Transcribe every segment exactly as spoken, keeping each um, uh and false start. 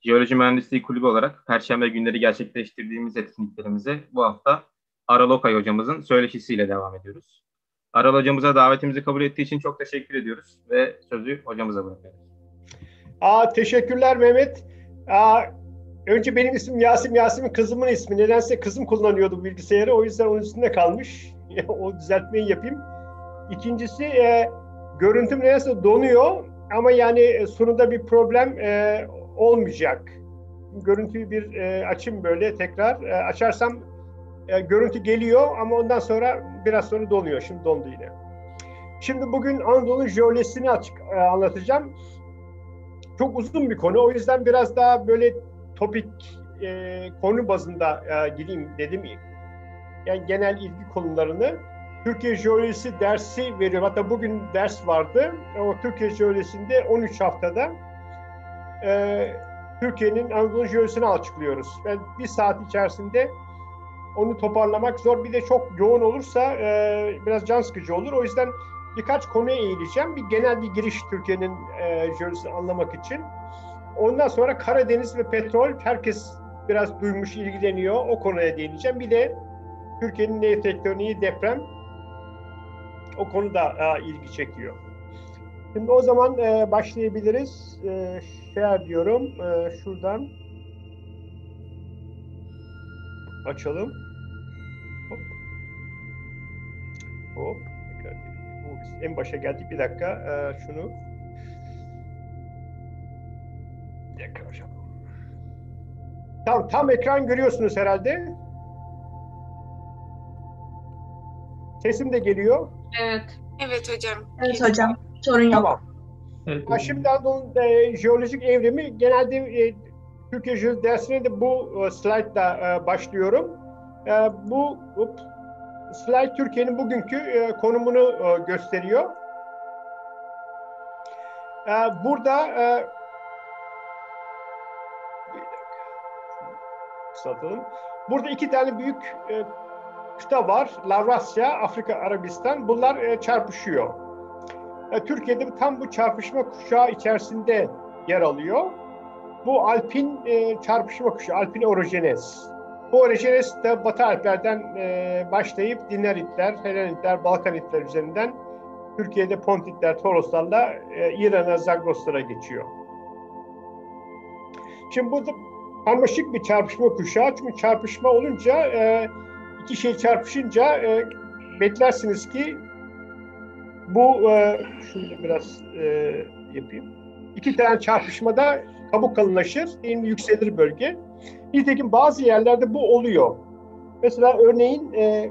Jeoloji Mühendisliği Kulübü olarak Perşembe günleri gerçekleştirdiğimiz etkinliklerimize bu hafta Aral Okay hocamızın söyleşisiyle devam ediyoruz. Aral hocamıza davetimizi kabul ettiği için çok teşekkür ediyoruz ve sözü hocamıza bırakıyoruz. Aa, teşekkürler Mehmet. Aa, önce benim ismim Yasim, Yasim'in kızımın ismi. Nedense kızım kullanıyordu bilgisayarı, o yüzden onun üstünde kalmış. O düzeltmeyi yapayım. İkincisi, e, görüntüm nedense donuyor ama yani e, sonunda bir problem e, olmayacak. Görüntüyü bir e, açayım böyle tekrar. E, açarsam e, görüntü geliyor ama ondan sonra biraz sonra donuyor. Şimdi dondu yine. Şimdi bugün Anadolu jeolojisini açık e, anlatacağım. Çok uzun bir konu. O yüzden biraz daha böyle topik e, konu bazında e, gideyim dedim. Yani genel ilgi konularını. Türkiye Jeolojisi dersi veriyor. Hatta bugün ders vardı. O Türkiye Jeolojisi'nde on üç haftada e, Türkiye'nin Anadolu Jeolojisini açıklıyoruz. Ben bir saat içerisinde onu toparlamak zor. Bir de çok yoğun olursa e, biraz can sıkıcı olur. O yüzden birkaç konuya eğileceğim. Bir genel bir giriş Türkiye'nin e, jeolojisini anlamak için. Ondan sonra Karadeniz ve petrol, herkes biraz duymuş, ilgileniyor. O konuya değineceğim. Bir de Türkiye'nin nehir tektoniği, deprem, o konu da e, ilgi çekiyor. Şimdi o zaman e, başlayabiliriz. E, share diyorum. E, şuradan açalım. Hop. Hop. En başa geldik. Bir dakika. E, şunu. Bir dakika hocam. Tamam. Tam ekran görüyorsunuz herhalde. Sesim de geliyor. Evet. Evet hocam. Evet hocam. Sorun yok. Tamam. Evet. Ha, şimdi Anadolu'nun e, jeolojik evrimi genelde e, Türkiye Jeolojisi dersine de bu e, slaytla e, başlıyorum. E, bu up, slide Türkiye'nin bugünkü e, konumunu e, gösteriyor. E, burada e, kısaltalım. Burada iki tane büyük e, kıta var. Lavrasya, Afrika, Arabistan. Bunlar e, çarpışıyor. E, Türkiye'de tam bu çarpışma kuşağı içerisinde yer alıyor. Bu alpin e, çarpışma kuşağı, alpin orojenez. Bu orojenez de Batı Alplerden e, başlayıp Dinleritler, Helenitler, Balkanitler üzerinden Türkiye'de Pontitler, Toroslarla e, İran'a, Zagroslara geçiyor. Şimdi burada karmaşık bir çarpışma kuşağı. Çünkü çarpışma olunca, e, iki şey çarpışınca e, beklersiniz ki bu, e, şunu biraz e, yapayım. İki tane çarpışmada kabuk kalınlaşır, yani yükselir bölge. Nitekim bazı yerlerde bu oluyor. Mesela örneğin e,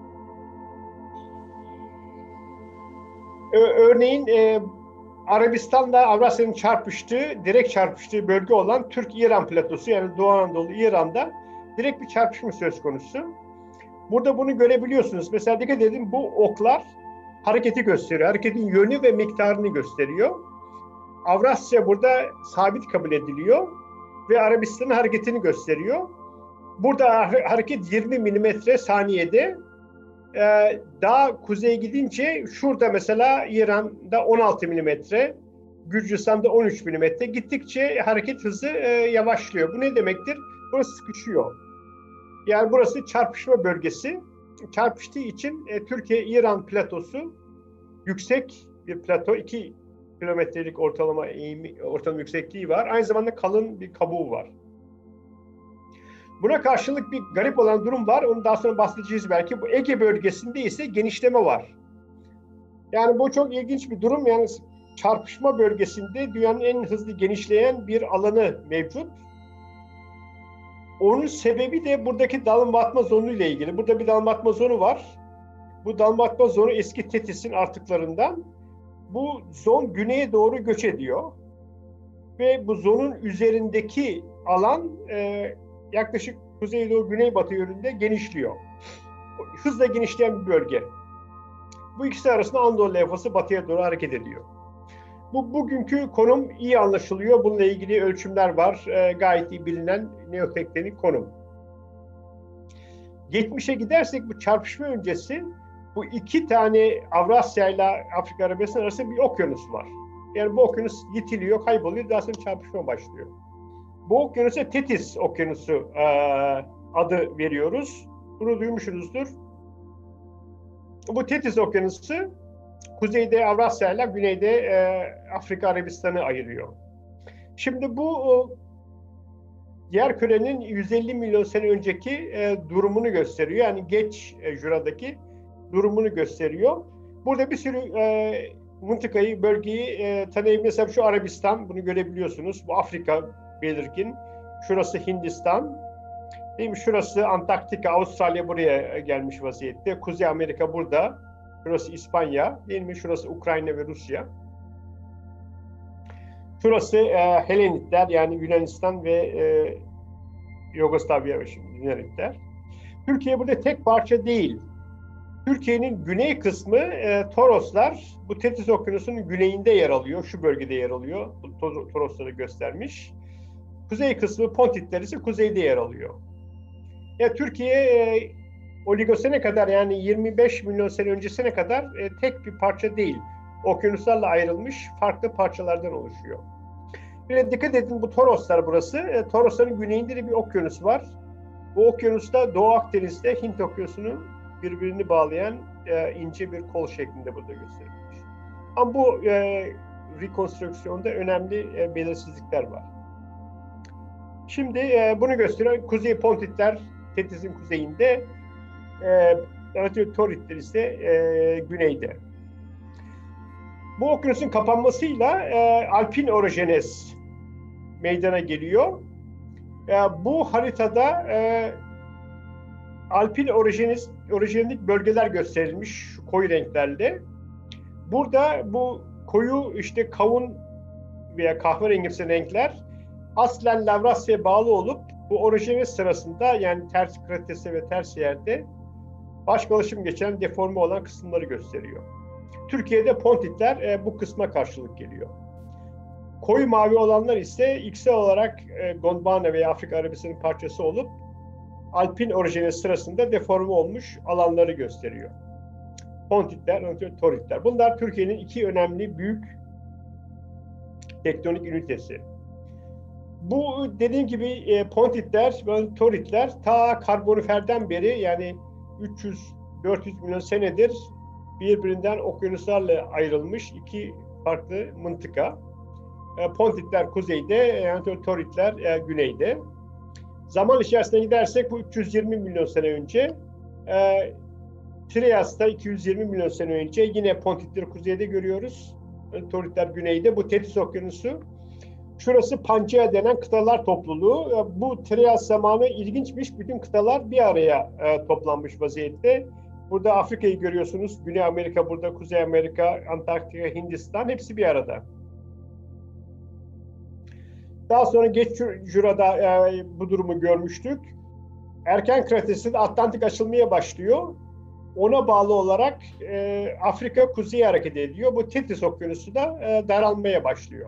örneğin e, Arabistan'la Avrasya'nın çarpıştığı, direkt çarpıştığı bölge olan Türk-İran platosu, yani Doğu Anadolu, İran'da direkt bir çarpışma söz konusu. Burada bunu görebiliyorsunuz. Mesela dikkat edin, bu oklar hareketi gösteriyor. Hareketin yönü ve miktarını gösteriyor. Avrasya burada sabit kabul ediliyor ve Arabistan'ın hareketini gösteriyor. Burada hareket yirmi milimetre saniyede. Ee, daha kuzeye gidince şurada mesela İran'da on altı milimetre, Gürcistan'da on üç milimetre. Gittikçe hareket hızı e, yavaşlıyor. Bu ne demektir? Burası sıkışıyor. Yani burası çarpışma bölgesi. Çarpıştığı için e, Türkiye-İran platosu yüksek bir plato. iki kilometrelik ortalama eğimi, ortalama yüksekliği var. Aynı zamanda kalın bir kabuğu var. Buna karşılık bir garip olan durum var. Onu daha sonra bahsedeceğiz belki. Bu Ege bölgesinde ise genişleme var. Yani bu çok ilginç bir durum. Yani çarpışma bölgesinde dünyanın en hızlı genişleyen bir alanı mevcut. Onun sebebi de buradaki dalma atma zonu ile ilgili. Burada bir dalma atma zonu var. Bu dalma atma zonu eski Tetis'in artıklarından. Bu zon güneye doğru göç ediyor. Ve bu zonun üzerindeki alan e, yaklaşık kuzeydoğu güneybatı yönünde genişliyor. Hızla genişleyen bir bölge. Bu ikisi arasında Anadolu levhası batıya doğru hareket ediyor. Bu bugünkü konum iyi anlaşılıyor. Bununla ilgili ölçümler var. E, gayet iyi bilinen neotektonik konum. Geçmişe gidersek bu çarpışma öncesi bu iki tane Avrasya ile Afrika Arabistan arasında bir okyanus var. Yani bu okyanus yitiliyor, kayboluyor, daha sonra çarpışma başlıyor. Bu okyanusa Tetis Okyanusu e, adı veriyoruz. Bunu duymuşsunuzdur. Bu Tetis Okyanusu kuzeyde Avrasya ile güneyde e, Afrika Arabistan'ı ayırıyor. Şimdi bu o, yer kürenin yüz elli milyon sene önceki e, durumunu gösteriyor. Yani geç e, Jura'daki durumunu gösteriyor. Burada bir sürü e, mıntıkayı, bölgeyi e, tanıyayım. Mesela şu Arabistan, bunu görebiliyorsunuz. Bu Afrika belirgin. Şurası Hindistan. Değil mi? Şurası Antarktika, Avustralya buraya gelmiş vaziyette. Kuzey Amerika burada. Şurası İspanya. Değil mi? Şurası Ukrayna ve Rusya. Şurası e, Helenitler, yani Yunanistan ve e, Yugoslavya ve Yunanistan. Türkiye burada tek parça değil. Türkiye'nin güney kısmı e, Toroslar, bu Tetis Okyanusu'nun güneyinde yer alıyor. Şu bölgede yer alıyor. Bu Torosları göstermiş. Kuzey kısmı Pontitler ise kuzeyde yer alıyor. Ya Türkiye e, Oligosene kadar, yani yirmi beş milyon sene öncesine kadar e, tek bir parça değil. Okyanuslarla ayrılmış farklı parçalardan oluşuyor. Bir de dikkat edin, bu Toroslar burası. E, Torosların güneyinde de bir okyanus var. Bu okyanusta Doğu Akdeniz'de Hint Okyanusu'nun birbirini bağlayan e, ince bir kol şeklinde burada gösterilmiş. Ama bu e, rekonstrüksiyonda önemli e, belirsizlikler var. Şimdi e, bunu gösteriyor. Kuzey Pontitler Tetis'in kuzeyinde, e, Toritler ise e, güneyde. Bu okyanusun kapanmasıyla e, alpin orojenez meydana geliyor. E, bu haritada e, alpin orojenez, orojenik bölgeler gösterilmiş şu koyu renklerle. Burada bu koyu işte kavun veya kahverengimsi renkler aslen Lavrasya'ya bağlı olup bu orojenez sırasında, yani ters kratese ve ters yerde başkalaşım geçen, deforme olan kısımları gösteriyor. Türkiye'de Pontitler e, bu kısma karşılık geliyor. Koyu mavi olanlar ise içsel olarak e, Gondwana veya Afrika Arabistan'ın parçası olup alpin orojenez sırasında deforme olmuş alanları gösteriyor. Pontitler, Toritler. Bunlar Türkiye'nin iki önemli büyük tektonik ünitesi. Bu dediğim gibi e, Pontitler ve Toritler ta Karbonifer'den beri, yani üç yüz dört yüz milyon senedir birbirinden okyanuslarla ayrılmış iki farklı mıntıka. E, Pontitler kuzeyde, yani Toritler e, güneyde. Zaman içerisinde gidersek bu üç yüz yirmi milyon sene önce, e, Trias'ta iki yüz yirmi milyon sene önce yine Pontitleri kuzeyde görüyoruz. E, Toritler güneyde. Bu Tetis Okyanusu. Şurası Pangea denen kıtalar topluluğu. Bu Trias zamanı ilginçmiş. Bütün kıtalar bir araya e, toplanmış vaziyette. Burada Afrika'yı görüyorsunuz. Güney Amerika burada, Kuzey Amerika, Antarktika, Hindistan hepsi bir arada. Daha sonra geç Jura'da e, bu durumu görmüştük. Erken Kretasi'de Atlantik açılmaya başlıyor. Ona bağlı olarak e, Afrika kuzeye hareket ediyor. Bu Tetis Okyanusu da e, daralmaya başlıyor.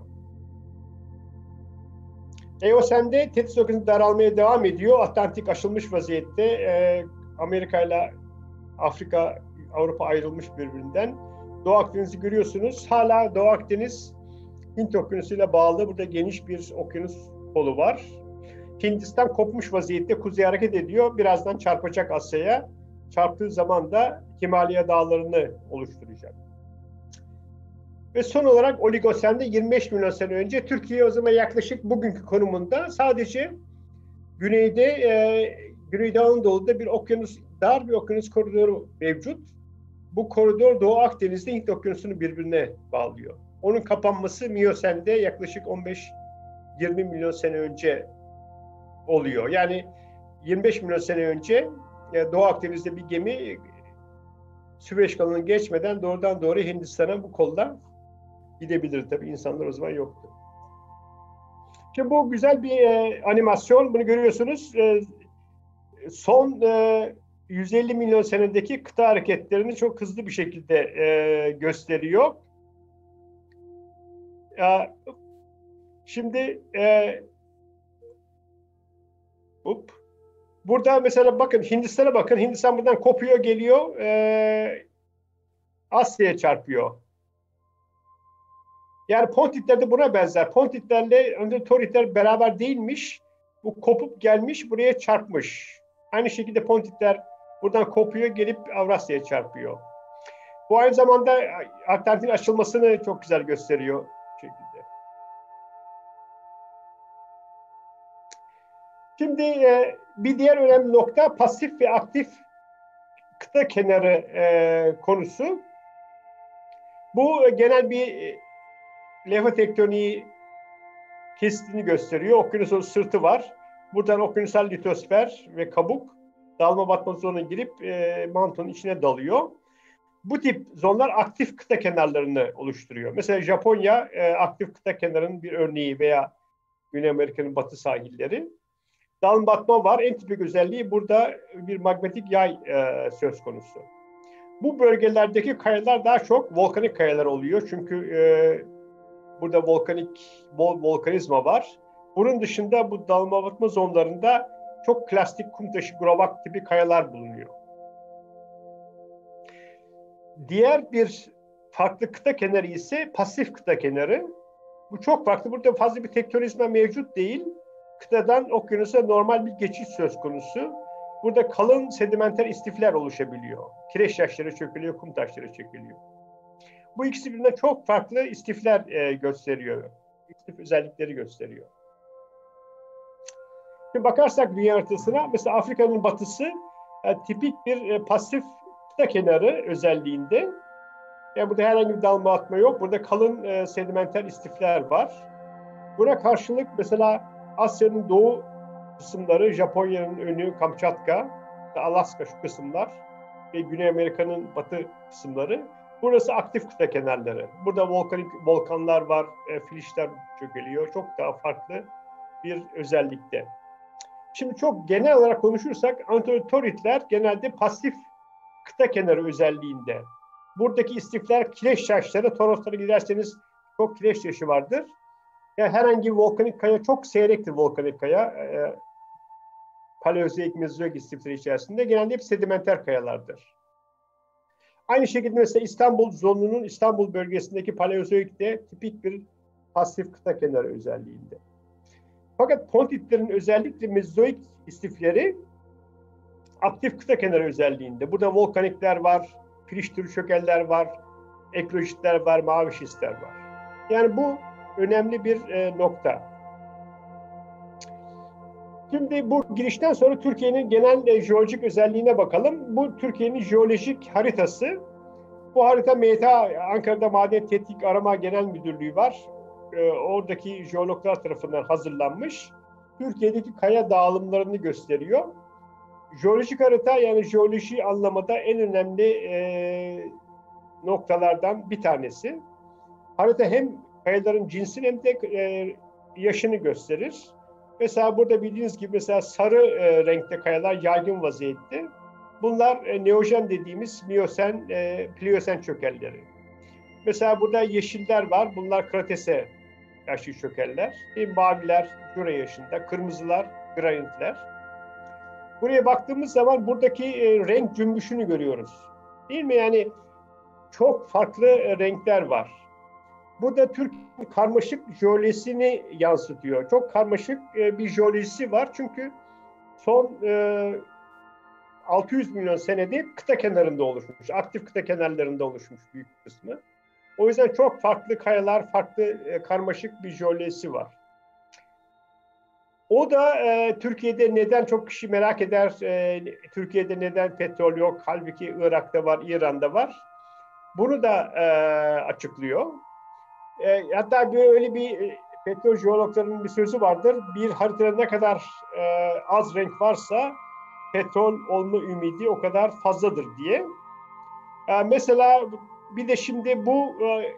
Eosen'de Tetis Okyanusu daralmaya devam ediyor. Atlantik aşılmış vaziyette. E, Amerika ile Afrika, Avrupa ayrılmış birbirinden. Doğu Akdeniz'i görüyorsunuz. Hala Doğu Akdeniz Hint Okyanusu ile bağlı. Burada geniş bir okyanus kolu var. Hindistan kopmuş vaziyette kuzeye hareket ediyor. Birazdan çarpacak Asya'ya. Çarptığı zaman da Himalaya dağlarını oluşturacak. Ve son olarak Oligosen'de yirmi beş milyon sene önce Türkiye o zaman yaklaşık bugünkü konumunda sadece güneyde, e, Güneydoğu Anadolu'da bir okyanus, dar bir okyanus koridoru mevcut. Bu koridor Doğu Akdeniz'de Hint Okyanusu'nu birbirine bağlıyor. Onun kapanması Miyosen'de yaklaşık on beş yirmi milyon sene önce oluyor. Yani yirmi beş milyon sene önce Doğu Akdeniz'de bir gemi Süveyş kanalını geçmeden doğrudan doğru Hindistan'a bu koldan gidebilir. Tabii insanlar o zaman yoktu. Şimdi bu güzel bir e, animasyon. Bunu görüyorsunuz. E, son e, yüz elli milyon senedeki kıta hareketlerini çok hızlı bir şekilde e, gösteriyor. E, şimdi e, hop, burada mesela bakın Hindistan'a bakın. Hindistan buradan kopuyor, geliyor. E, Asya'ya çarpıyor. Yani pontitler de buna benzer. Pontitlerle Androtoritler beraber değilmiş. Bu kopup gelmiş, buraya çarpmış. Aynı şekilde pontitler buradan kopuyor, gelip Avrasya'ya çarpıyor. Bu aynı zamanda Atlantik'in açılmasını çok güzel gösteriyor bu şekilde. Şimdi e, bir diğer önemli nokta pasif ve aktif kıta kenarı e, konusu. Bu genel bir levha tektoniği kestiğini gösteriyor. Okyanusun sırtı var. Buradan okyanusal litosfer ve kabuk dalma batma zonuna girip e, mantonun içine dalıyor. Bu tip zonlar aktif kıta kenarlarını oluşturuyor. Mesela Japonya e, aktif kıta kenarının bir örneği veya Güney Amerika'nın batı sahilleri. Dalma batma var. En tipik özelliği burada bir magmatik yay e, söz konusu. Bu bölgelerdeki kayalar daha çok volkanik kayalar oluyor. Çünkü e, burada volkanik vol, volkanizma var. Bunun dışında bu dalma batma zonlarında çok klasik kum taşı, grovak tipi kayalar bulunuyor. Diğer bir farklı kıta kenarı ise pasif kıta kenarı. Bu çok farklı. Burada fazla bir tektonizma mevcut değil. Kıtadan okyanusa normal bir geçiş söz konusu. Burada kalın sedimenter istifler oluşabiliyor. Kireç taşları çökülüyor, kum taşları çökülüyor. Bu ikisi birbirinden çok farklı istifler e, gösteriyor. İstif özellikleri gösteriyor. Şimdi bakarsak dünya haritasına, mesela Afrika'nın batısı e, tipik bir e, pasif kıta kenarı özelliğinde. Yani burada herhangi bir dalma atma yok. Burada kalın e, sedimenter istifler var. Buna karşılık mesela Asya'nın doğu kısımları, Japonya'nın önü, Kamçatka, Alaska şu kısımlar ve Güney Amerika'nın batı kısımları. Burası aktif kıta kenarları. Burada volkanik volkanlar var, e, filişler çökeliyor. Çok daha farklı bir özellikte. Şimdi çok genel olarak konuşursak Androtoritler genelde pasif kıta kenarı özelliğinde. Buradaki istifler kireç taşları, Toroslara giderseniz çok kireç taşı vardır. Yani herhangi bir volkanik kaya çok seyrektir volkanik kaya. E, Paleozoik, Mezozoik istifleri içerisinde genelde hep sedimenter kayalardır. Aynı şekilde mesela İstanbul zonunun İstanbul bölgesindeki Paleozoik de tipik bir pasif kıta kenarı özelliğinde. Fakat pontitlerin özellikle Mezozoik istifleri aktif kıta kenarı özelliğinde. Burada volkanikler var, piriş türü çökeller var, ekolojitler var, mavi şistler var. Yani bu önemli bir e, nokta. Şimdi bu girişten sonra Türkiye'nin genel e, jeolojik özelliğine bakalım. Bu Türkiye'nin jeolojik haritası. Bu harita M T A, Ankara'da Maden Tetkik Arama Genel Müdürlüğü var. E, oradaki jeologlar tarafından hazırlanmış. Türkiye'deki kaya dağılımlarını gösteriyor. Jeolojik harita yani jeoloji anlamında en önemli e, noktalardan bir tanesi. Harita hem kayaların cinsini hem de e, yaşını gösterir. Mesela burada bildiğiniz gibi mesela sarı e, renkte kayalar yaygın vaziyette. Bunlar e, neojen dediğimiz Miyosen, e, Pliyosen çökelleri. Mesela burada yeşiller var. Bunlar Kratese yaşlı çökeller. E, maviler Jura yaşında, kırmızılar granitler. Buraya baktığımız zaman buradaki e, renk cümbüşünü görüyoruz. Değil mi? Yani çok farklı e, renkler var. Bu da Türkiye'nin karmaşık jeolojisini yansıtıyor. Çok karmaşık e, bir jeolojisi var. Çünkü son e, altı yüz milyon senede kıta kenarında oluşmuş. Aktif kıta kenarlarında oluşmuş büyük kısmı. O yüzden çok farklı kayalar, farklı e, karmaşık bir jeolojisi var. O da e, Türkiye'de neden çok kişi merak eder, e, Türkiye'de neden petrol yok, halbuki Irak'ta var, İran'da var. Bunu da e, açıklıyor. E, hatta böyle bir e, petrol jeologlarının bir sözü vardır. Bir haritada ne kadar e, az renk varsa petrol olma ümidi o kadar fazladır diye. E, mesela bir de şimdi bu e,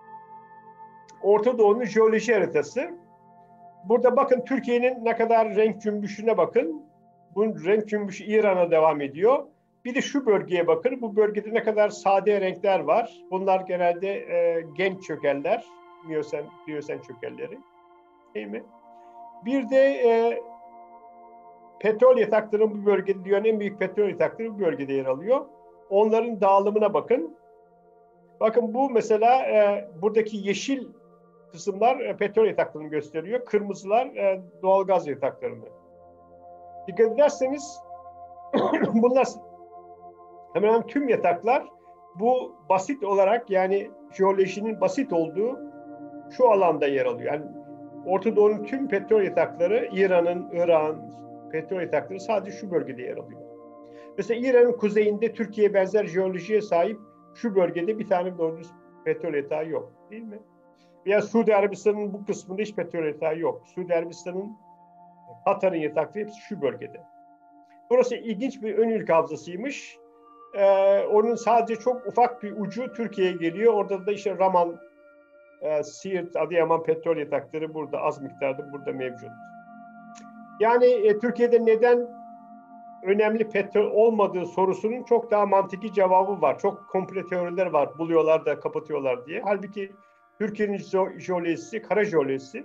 Orta Doğu'nun jeoloji haritası. Burada bakın Türkiye'nin ne kadar renk cümbüşüne bakın. Bu renk cümbüşü İran'a devam ediyor. Bir de şu bölgeye bakın. Bu bölgede ne kadar sade renkler var. Bunlar genelde e, genç çökeller. Miyosen, Pliyosen çökelleri. Değil mi? Bir de e, petrol yataklarının bu bölgede, dünyanın en büyük petrol yatakları bu bölgede yer alıyor. Onların dağılımına bakın. Bakın bu mesela e, buradaki yeşil kısımlar e, petrol yataklarını gösteriyor. Kırmızılar e, doğalgaz yataklarını. Dikkat ederseniz bunlar hemen hemen tüm yataklar bu basit olarak, yani jeolojinin basit olduğu şu alanda yer alıyor. Yani Orta Doğu'nun tüm petrol yatakları, İran'ın, Irak'ın petrol yatakları sadece şu bölgede yer alıyor. Mesela İran'ın kuzeyinde Türkiye'ye benzer jeolojiye sahip şu bölgede bir tane doğru düz petrol yatağı yok, değil mi? Veya Suudi Arabistan'ın bu kısmında hiç petrol yatağı yok. Suudi Arabistan'ın, Katar'ın yatakları hepsi şu bölgede. Burası ilginç bir ön ülke havzasıymış. Ee, onun sadece çok ufak bir ucu Türkiye'ye geliyor. Orada da işte Raman, e, Siirt, Adıyaman petrol yatakları burada az miktarda burada mevcut. Yani e, Türkiye'de neden önemli petrol olmadığı sorusunun çok daha mantıki cevabı var. Çok komple teoriler var. Buluyorlar da kapatıyorlar diye. Halbuki Türkiye'nin jeolojisi, kara jeolojisi,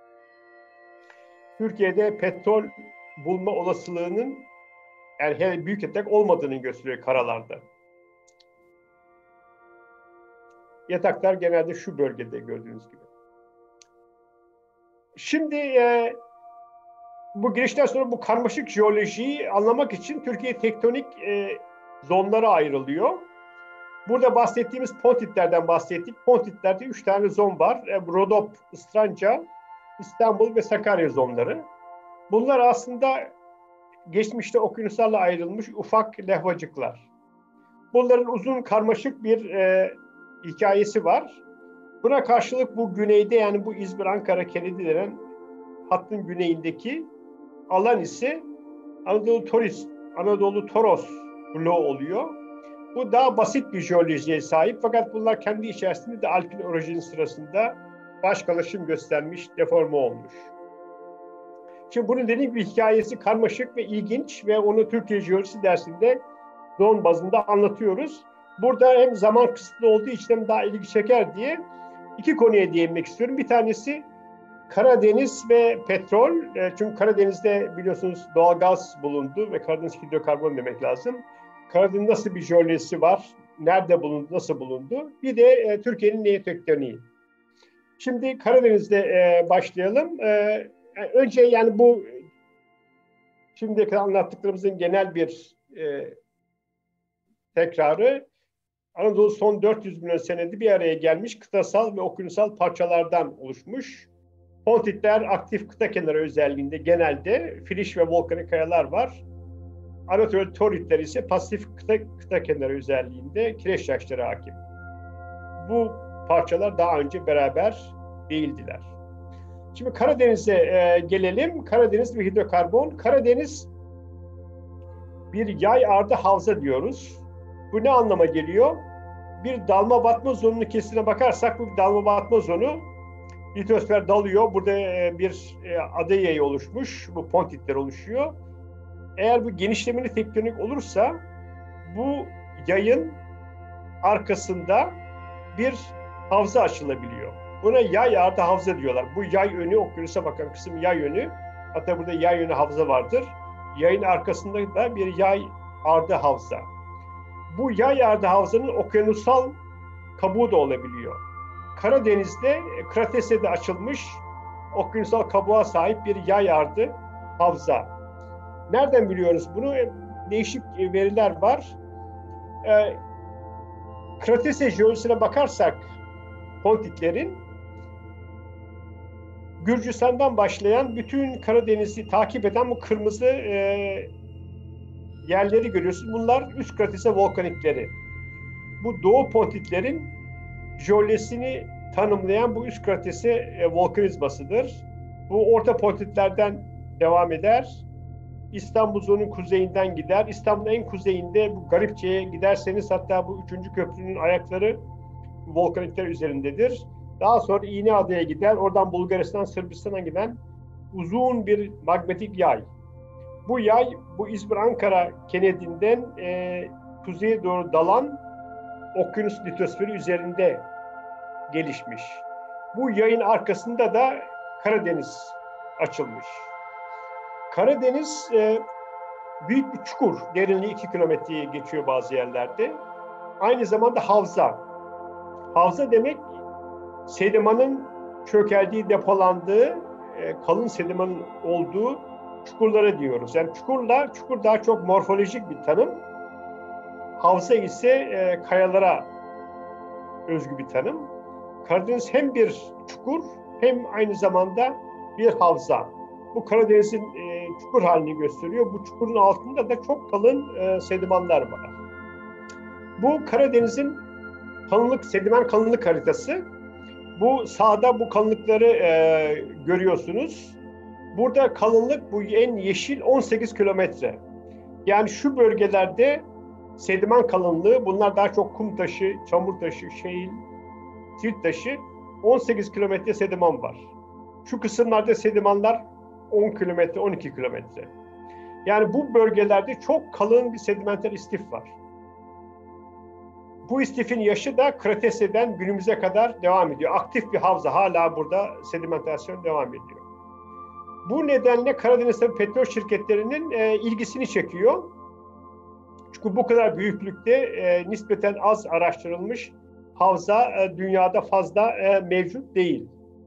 Türkiye'de petrol bulma olasılığının, yani hele büyük yatak olmadığını gösteriyor karalarda. Yataklar genelde şu bölgede gördüğünüz gibi. Şimdi e, bu girişten sonra bu karmaşık jeolojiyi anlamak için Türkiye tektonik e, zonlara ayrılıyor. Burada bahsettiğimiz pontitlerden bahsettik. Pontitlerde üç tane zon var. E, Rodop, Istranca, İstanbul ve Sakarya zonları. Bunlar aslında geçmişte okyanuslarla ayrılmış ufak levhacıklar. Bunların uzun karmaşık bir e, hikayesi var. Buna karşılık bu güneyde, yani bu İzmir-Ankara-Kennedy denen hattın güneyindeki alan ise Anadolu Toris, Anadolu Toros bloğu oluyor. Bu daha basit bir jeolojiye sahip, fakat bunlar kendi içerisinde de alpin erozyon sırasında başkalaşım göstermiş, deforme olmuş. Şimdi bunun dediğim gibi hikayesi karmaşık ve ilginç ve onu Türkiye Jeolojisi dersinde zon bazında anlatıyoruz. Burada hem zaman kısıtlı olduğu için hem daha ilgi çeker diye iki konuya değinmek istiyorum. Bir tanesi Karadeniz ve petrol. Çünkü Karadeniz'de biliyorsunuz doğalgaz bulundu ve Karadeniz hidrokarbon demek lazım. Karadeniz nasıl bir jeolojisi var? Nerede bulundu? Nasıl bulundu? Bir de e, Türkiye'nin neotektoniği. Şimdi Karadeniz'de e, başlayalım. E, önce yani bu şimdiye kadar anlattıklarımızın genel bir e, tekrarı. Anadolu son dört yüz milyon senede bir araya gelmiş kıtasal ve okyanusal parçalardan oluşmuş. Pontitler aktif kıta kenarı özelliğinde genelde filiş ve volkanik kayalar var. Anatol toritler ise pasif kıta, kıta kenarı özelliğinde kireç taşları hakim. Bu parçalar daha önce beraber değildiler. Şimdi Karadeniz'e e, gelelim. Karadeniz ve hidrokarbon. Karadeniz bir yay ardı havza diyoruz. Bu ne anlama geliyor? Bir dalma batma zonunun kesine bakarsak bu dalma batma zonu litosfer dalıyor. Burada e, bir e, ada yayı oluşmuş. Bu pontitler oluşuyor. Eğer bu genişlemeli tektonik olursa bu yayın arkasında bir havza açılabiliyor. Buna yay ardı havza diyorlar. Bu yay önü, okyanusa bakan kısım yay yönü. Hatta burada yay yönü havza vardır. Yayın arkasında da bir yay ardı havza. Bu yay ardı havzanın okyanusal kabuğu da olabiliyor. Karadeniz'de Krates'e de açılmış okyanusal kabuğa sahip bir yay ardı havza. Nereden biliyoruz bunu? Değişik veriler var. E, Kratese jeolojisine bakarsak pontitlerin Gürcistan'dan başlayan bütün Karadeniz'i takip eden bu kırmızı e, yerleri görüyorsunuz. Bunlar üst Kratese volkanikleri. Bu doğu pontitlerin jeolojisini tanımlayan bu üst Kratese e, volkanizmasıdır. Bu orta pontitlerden devam eder. İstanbul zonunun kuzeyinden gider. İstanbul'un en kuzeyinde bu Garipçe'ye giderseniz hatta bu üçüncü köprünün ayakları volkanikler üzerindedir. Daha sonra İğneada'ya gider. Oradan Bulgaristan, Sırbistan'a giden uzun bir magmatik yay. Bu yay bu İzmir-Ankara Kennedy'den e, kuzeye doğru dalan okyanus litosferi üzerinde gelişmiş. Bu yayın arkasında da Karadeniz açılmış. Karadeniz e, büyük bir çukur. Derinliği iki kilometreye geçiyor bazı yerlerde. Aynı zamanda havza. Havza demek sedimanın çökeldiği, depolandığı, e, kalın sedimanın olduğu çukurlara diyoruz. Yani çukurla, çukur daha çok morfolojik bir tanım. Havza ise e, kayalara özgü bir tanım. Karadeniz hem bir çukur hem aynı zamanda bir havza. Bu Karadeniz'in e, çukur halini gösteriyor. Bu çukurun altında da çok kalın e, sedimanlar var. Bu Karadeniz'in kalınlık, sedimen kalınlık haritası. Bu sağda bu kalınlıkları e, görüyorsunuz. Burada kalınlık bu en yeşil on sekiz kilometre. Yani şu bölgelerde sedimen kalınlığı, bunlar daha çok kum taşı, çamur taşı, şehil, silt taşı, on sekiz kilometre sediman var. Şu kısımlarda sedimanlar on kilometre, on iki kilometre. Yani bu bölgelerde çok kalın bir sedimenter istif var. Bu istifin yaşı da Kretasiye'den günümüze kadar devam ediyor. Aktif bir havza, hala burada sedimentasyon devam ediyor. Bu nedenle Karadeniz'de petrol şirketlerinin e, ilgisini çekiyor. Çünkü bu kadar büyüklükte e, nispeten az araştırılmış havza e, dünyada fazla e, mevcut değil.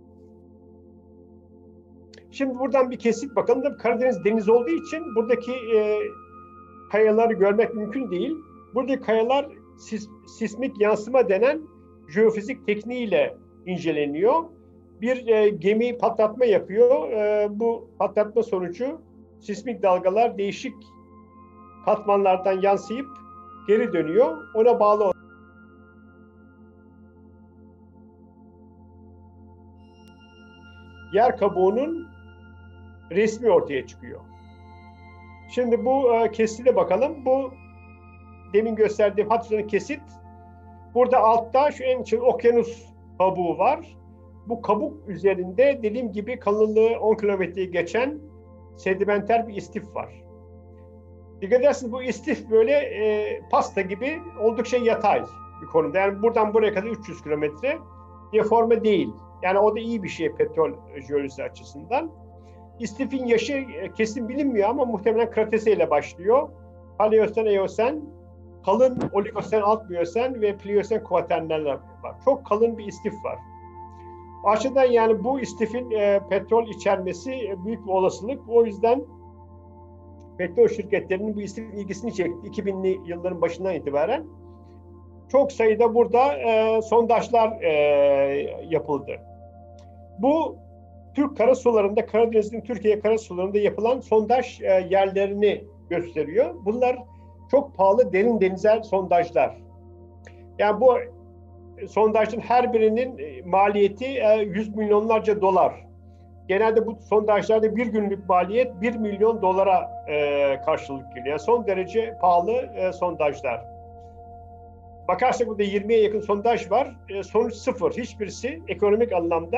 Şimdi buradan bir kesit bakalım da Karadeniz deniz olduğu için buradaki e, kayaları görmek mümkün değil. Buradaki kayalar sis, sismik yansıma denen jeofizik tekniğiyle inceleniyor. Bir e, gemi patlatma yapıyor. E, bu patlatma sonucu sismik dalgalar değişik katmanlardan yansıyıp geri dönüyor. Ona bağlı yer kabuğunun resmi ortaya çıkıyor. Şimdi bu e, kesite bakalım. Bu demin gösterdiğim hat üzerine kesit. Burada altta şu en içinde okyanus kabuğu var. Bu kabuk üzerinde dediğim gibi kalınlığı on kilometreyi geçen sedimenter bir istif var. Dikkat ederseniz bu istif böyle e, pasta gibi oldukça yatay bir konumda. Yani buradan buraya kadar üç yüz kilometre deforme değil. Yani o da iyi bir şey petrol jeolojisi açısından. İstifin yaşı e, kesin bilinmiyor ama muhtemelen Kretasiye ile başlıyor. Paleosen, Eosen, kalın Oligosen, alt Miyosen ve Pliosen kuaternaller var. Çok kalın bir istif var. Açıdan yani bu istifin e, petrol içermesi e, büyük bir olasılık. O yüzden petrol şirketlerinin bu istifin ilgisini çekti iki binli yılların başından itibaren. Çok sayıda burada e, sondajlar e, yapıldı. Bu Türk karasularında, Karadeniz'in Türkiye karasularında yapılan sondaj e, yerlerini gösteriyor. Bunlar çok pahalı derin denizel sondajlar. Yani bu sondajın her birinin maliyeti yüz milyonlarca dolar. Genelde bu sondajlarda bir günlük maliyet bir milyon dolara e, karşılık geliyor. Yani son derece pahalı e, sondajlar. Bakarsak burada yirmiye yakın sondaj var. E, sonuç sıfır. Hiçbirisi ekonomik anlamda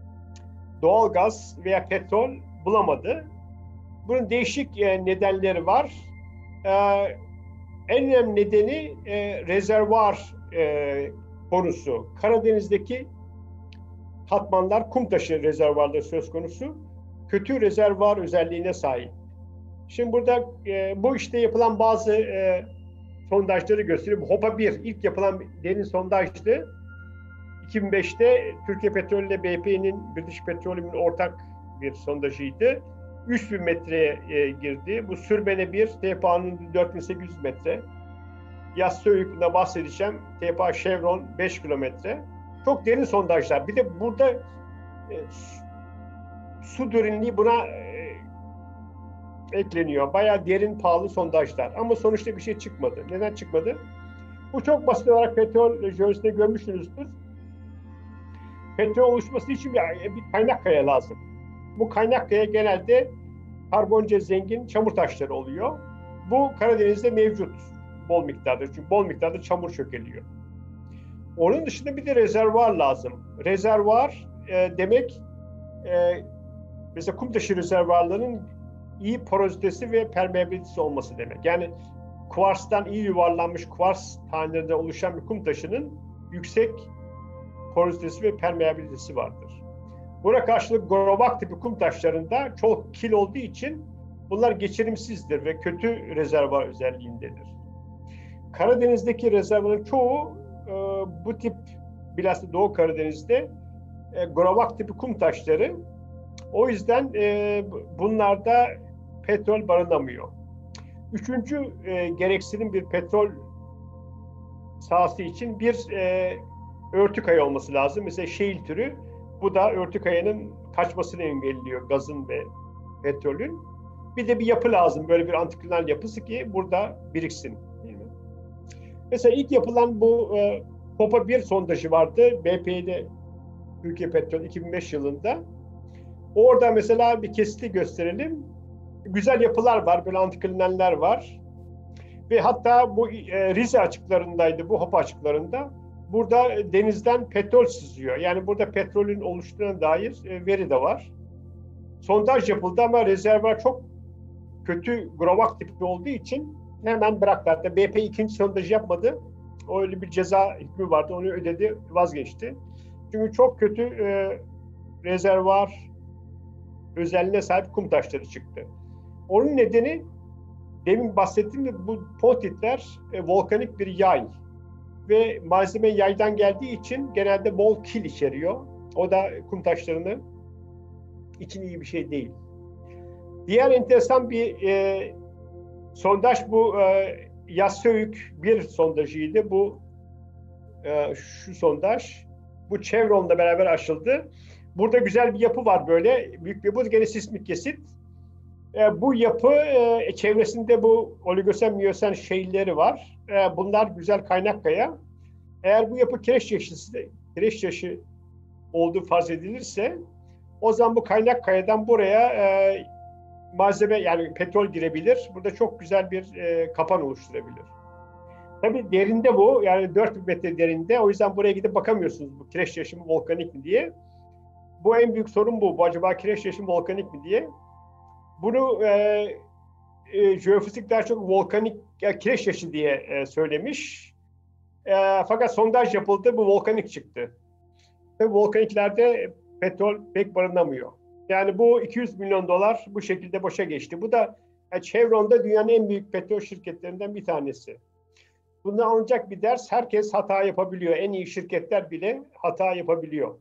doğalgaz veya petrol bulamadı. Bunun değişik e, nedenleri var. E, en önemli nedeni e, rezervuar e, konusu. Karadeniz'deki katmanlar kum taşı rezervuarları söz konusu. Kötü rezervuar özelliğine sahip. Şimdi burada e, bu işte yapılan bazı e, sondajları gösteriyor. Bu Hopa bir ilk yapılan derin sondajdı. iki bin beşte Türkiye Petrol ile B P'nin, British Petroleum'un ortak bir sondajıydı. üç bin metreye e, girdi. Bu Sürbene bir, T P A'nın dört bin sekiz yüz metre. Yassıöyük'ünden bahsedeceğim. T P A Chevron beş kilometre. Çok derin sondajlar. Bir de burada e, su, su derinliği buna e, ekleniyor. Bayağı derin, pahalı sondajlar. Ama sonuçta bir şey çıkmadı. Neden çıkmadı? Bu çok basit olarak petrol jeolojisinde görmüşsünüzdür. Petrol oluşması için bir, bir kaynak kaya lazım. Bu kaynak kaya genelde karbonca zengin çamur taşları oluyor. Bu Karadeniz'de mevcut bol miktarda. Çünkü bol miktarda çamur çökeliyor. Onun dışında bir de rezervuar lazım. Rezervuar e, demek e, mesela kum taşı rezervuarlarının iyi porozitesi ve permeabilitesi olması demek. Yani kuvarstan iyi yuvarlanmış kuvars tanelerinden oluşan bir kum taşının yüksek porozitesi ve permeabilitesi vardır. Buna karşılık Gorovak tipi kum taşlarında çok kil olduğu için bunlar geçirimsizdir ve kötü rezervuar özelliğindedir. Karadeniz'deki rezervuarın çoğu e, bu tip bilhassa Doğu Karadeniz'de e, grovak tipi kum taşları. O yüzden e, bunlarda petrol barınamıyor. Üçüncü e, gereksinim bir petrol sahası için bir e, örtü kaya olması lazım. Mesela shale türü. Bu da örtü kayanın kaçmasını engelliyor gazın ve petrolün. Bir de bir yapı lazım. Böyle bir antiklinal yapısı ki burada biriksin. Değil mi? Mesela ilk yapılan bu e, Popa bir sondajı vardı. B P E'de Türkiye Petrol iki bin beş yılında. Orada mesela bir kesiti gösterelim. Güzel yapılar var. Böyle antiklinaller var. Ve hatta bu e, Rize açıklarındaydı. Bu Hopa açıklarında. Burada denizden petrol sızıyor. Yani burada petrolün oluştuğuna dair e, veri de var. Sondaj yapıldı ama rezervuar çok kötü grovak tipi olduğu için hemen bıraktı. Hatta B P ikinci sondajı yapmadı. O öyle bir ceza hükmü vardı. Onu ödedi, vazgeçti. Çünkü çok kötü e, rezervuar özelliğine sahip kum taşları çıktı. Onun nedeni demin bahsettiğim gibi bu pontitler e, volkanik bir yay. Ve malzeme yaydan geldiği için genelde bol kil içeriyor. O da kum taşlarını için iyi bir şey değil. Diğer enteresan bir e, sondaj bu e, Yassıöyük bir sondajıydı. Bu e, şu sondaj. Bu Chevron'la beraber açıldı. Burada güzel bir yapı var böyle. Büyük bir, bu gene sismik kesit. E, bu yapı e, çevresinde bu oligosen miyosen şehirleri var. E, bunlar güzel kaynak kaya. Eğer bu yapı kireç taşı, kireç taşı olduğu farz edilirse o zaman bu kaynak kayadan buraya e, malzeme yani petrol girebilir. Burada çok güzel bir e, kapan oluşturabilir. Tabii derinde bu. Yani dört metre derinde. O yüzden buraya gidip bakamıyorsunuz bu kireç taşı mı volkanik mi diye. Bu en büyük sorun bu. Bu acaba kireç taşı mı volkanik mi diye. Bunu e, e, jeofizik daha çok volkanik ya, kireç taşı diye e, söylemiş. E, fakat sondaj yapıldı. Bu volkanik çıktı. Tabii volkaniklerde petrol pek barınamıyor. Yani bu iki yüz milyon dolar bu şekilde boşa geçti. Bu da yani Chevron'da dünyanın en büyük petrol şirketlerinden bir tanesi. Bundan alınacak bir ders, herkes hata yapabiliyor. En iyi şirketler bile hata yapabiliyor.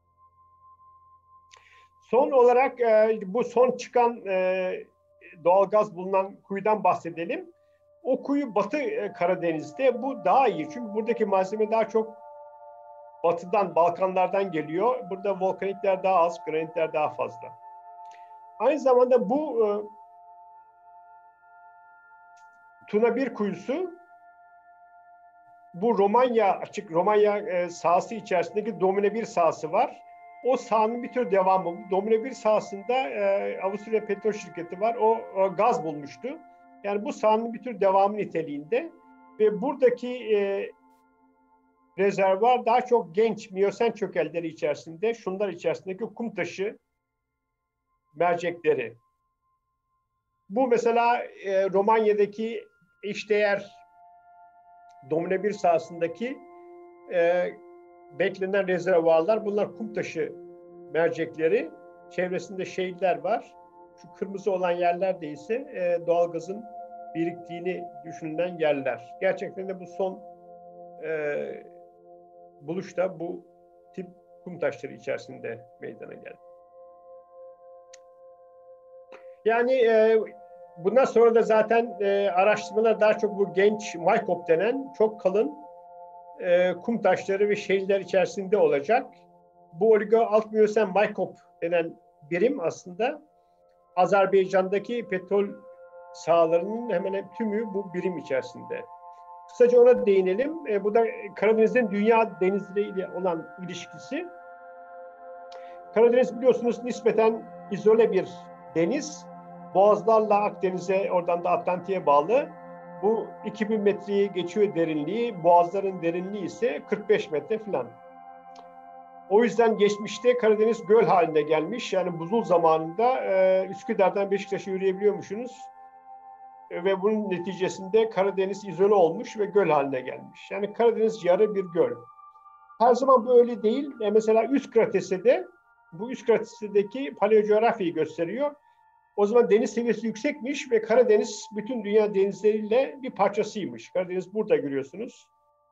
Son olarak e, bu son çıkan e, doğalgaz bulunan kuyudan bahsedelim. O kuyu Batı Karadeniz'de. Bu daha iyi. Çünkü buradaki malzeme daha çok batıdan, Balkanlardan geliyor. Burada volkanikler daha az, granitler daha fazla. Aynı zamanda bu e, Tuna bir kuyusu bu Romanya açık Romanya e, sahası içerisindeki Domine bir sahası var. O sahanın bir tür devamı. Domine bir sahasında e, Avusturya Petrol Şirketi var. O, o gaz bulmuştu. Yani bu sahanın bir tür devamı niteliğinde ve buradaki e, rezervuar daha çok genç miyosen çökelleri içerisinde, şunlar içerisindeki kum taşı mercekleri. Bu mesela e, Romanya'daki eşdeğer Domine bir sahasındaki e, beklenen rezervuarlar, bunlar kum taşı mercekleri. Çevresinde şehirler var. Şu kırmızı olan yerler de ise e, doğalgazın biriktiğini düşünülen yerler. Gerçekten de bu son e, buluşta bu tip kum taşları içerisinde meydana geldi. Yani e, bundan sonra da zaten e, araştırmalar daha çok bu genç maykop denen çok kalın e, kum taşları ve şehirler içerisinde olacak. Bu oligo alt miyosen maykop denen birim aslında Azerbaycan'daki petrol sahalarının hemen hemen tümü bu birim içerisinde. Kısaca ona değinelim. E, bu da Karadeniz'in dünya denizleriyle olan ilişkisi. Karadeniz biliyorsunuz nispeten izole bir deniz. Boğazlarla Akdeniz'e, oradan da Atlantik'e bağlı. Bu iki bin metreyi geçiyor derinliği. Boğazların derinliği ise kırk beş metre falan. O yüzden geçmişte Karadeniz göl haline gelmiş. Yani buzul zamanında e, Üsküdar'dan Beşiktaş'a yürüyebiliyormuşsunuz. E, ve bunun neticesinde Karadeniz izole olmuş ve göl haline gelmiş. Yani Karadeniz yarı bir göl. Her zaman böyle değil. E, mesela üst krateside, bu üst kratesideki paleocoğrafyayı gösteriyor. O zaman deniz seviyesi yüksekmiş ve Karadeniz bütün dünya denizleriyle bir parçasıymış. Karadeniz burada görüyorsunuz.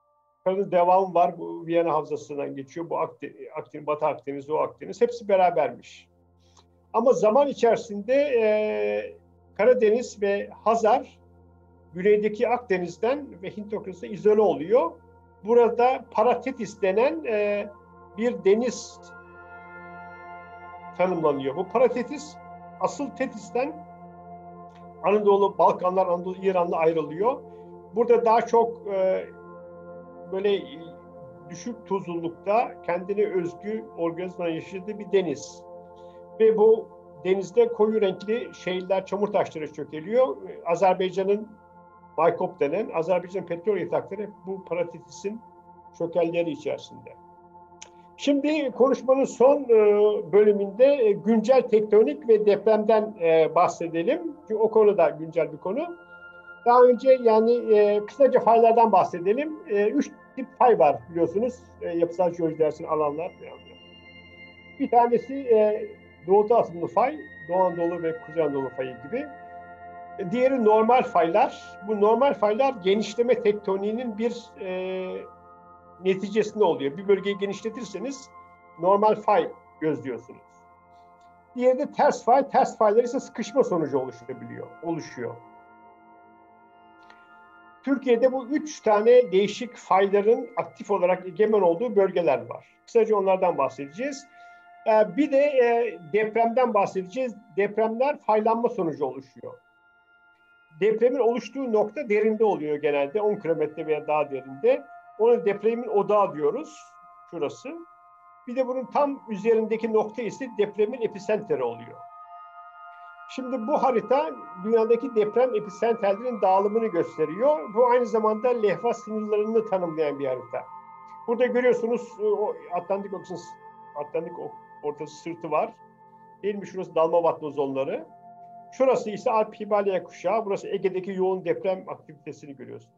Karadeniz devamı var. Bu Viyana Havzası'ndan geçiyor. Bu Akdeniz, Akdeniz, Batı Akdeniz, Doğu Akdeniz. Hepsi berabermiş. Ama zaman içerisinde e, Karadeniz ve Hazar güneydeki Akdeniz'den ve Hint Okyanusu'na izole oluyor. Burada Paratetis denen e, bir deniz tanımlanıyor. Bu Paratetis asıl Tetis'ten Anadolu, Balkanlar, Anadolu, İran'la ayrılıyor. Burada daha çok e, böyle düşük tuzlulukta kendine özgü organizmanın yaşadığı bir deniz. Ve bu denizde koyu renkli şehirler, çamur taşları çökeliyor. Azerbaycan'ın Baykop denen Azerbaycan petrol yatakları bu Paratetis'in çökelleri içerisinde. Şimdi konuşmanın son e, bölümünde e, güncel tektonik ve depremden e, bahsedelim. Çünkü o konu da güncel bir konu. Daha önce yani e, kısaca faylardan bahsedelim. E, üç tip fay var biliyorsunuz. E, yapısal jeoloji dersini alanlar. Bir tanesi e, Doğu Asımlı fay, Doğu Anadolu ve Kuzey Anadolu fayı gibi. E, diğeri normal faylar. Bu normal faylar genişleme tektoniğinin bir e, neticesinde oluyor. Bir bölgeyi genişletirseniz normal fay gözlüyorsunuz. Diğeri de ters fay. Ters faylar ise sıkışma sonucu oluşabiliyor, oluşuyor. Türkiye'de bu üç tane değişik fayların aktif olarak egemen olduğu bölgeler var. Kısaca onlardan bahsedeceğiz. Bir de depremden bahsedeceğiz. Depremler faylanma sonucu oluşuyor. Depremin oluştuğu nokta derinde oluyor genelde. on kilometre veya daha derinde. Ona depremin odağı diyoruz. Şurası. Bir de bunun tam üzerindeki nokta ise depremin epicenteri oluyor. Şimdi bu harita dünyadaki deprem episenterlerin dağılımını gösteriyor. Bu aynı zamanda levha sınırlarını tanımlayan bir harita. Burada görüyorsunuz Atlantik Okyanusu, Atlantik ortası sırtı var. Değil mi? Şurası dalma batma zonları. Şurası ise Alp Himalaya kuşağı. Burası Ege'deki yoğun deprem aktivitesini görüyorsunuz.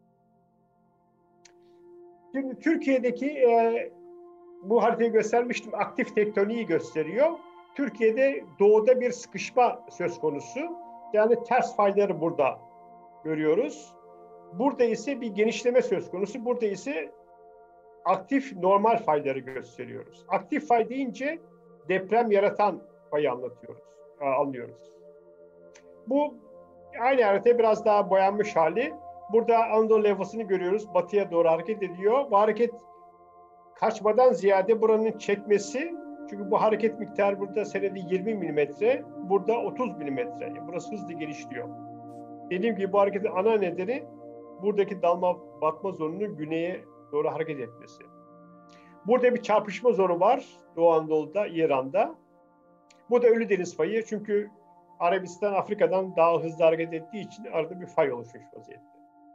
Şimdi Türkiye'deki e, bu haritayı göstermiştim. Aktif tektoniği gösteriyor. Türkiye'de doğuda bir sıkışma söz konusu. Yani ters fayları burada görüyoruz. Burada ise bir genişleme söz konusu. Burada ise aktif normal fayları gösteriyoruz. Aktif fay deyince deprem yaratan fayı anlatıyoruz, anlıyoruz. Bu aynı harita biraz daha boyanmış hali. Burada Anadolu levhasını görüyoruz. Batıya doğru hareket ediyor. Bu hareket kaçmadan ziyade buranın çekmesi. Çünkü bu hareket miktarı burada senede yirmi milimetre, burada otuz milimetre. Yani burası hızlı genişliyor. Dediğim gibi bu hareketin ana nedeni buradaki dalma batma zonunun güneye doğru hareket etmesi. Burada bir çarpışma zonu var Doğu Anadolu'da, İran'da. Bu da Ölüdeniz fayı çünkü Arabistan Afrika'dan daha hızlı hareket ettiği için arada bir fay oluşmuş vaziyette.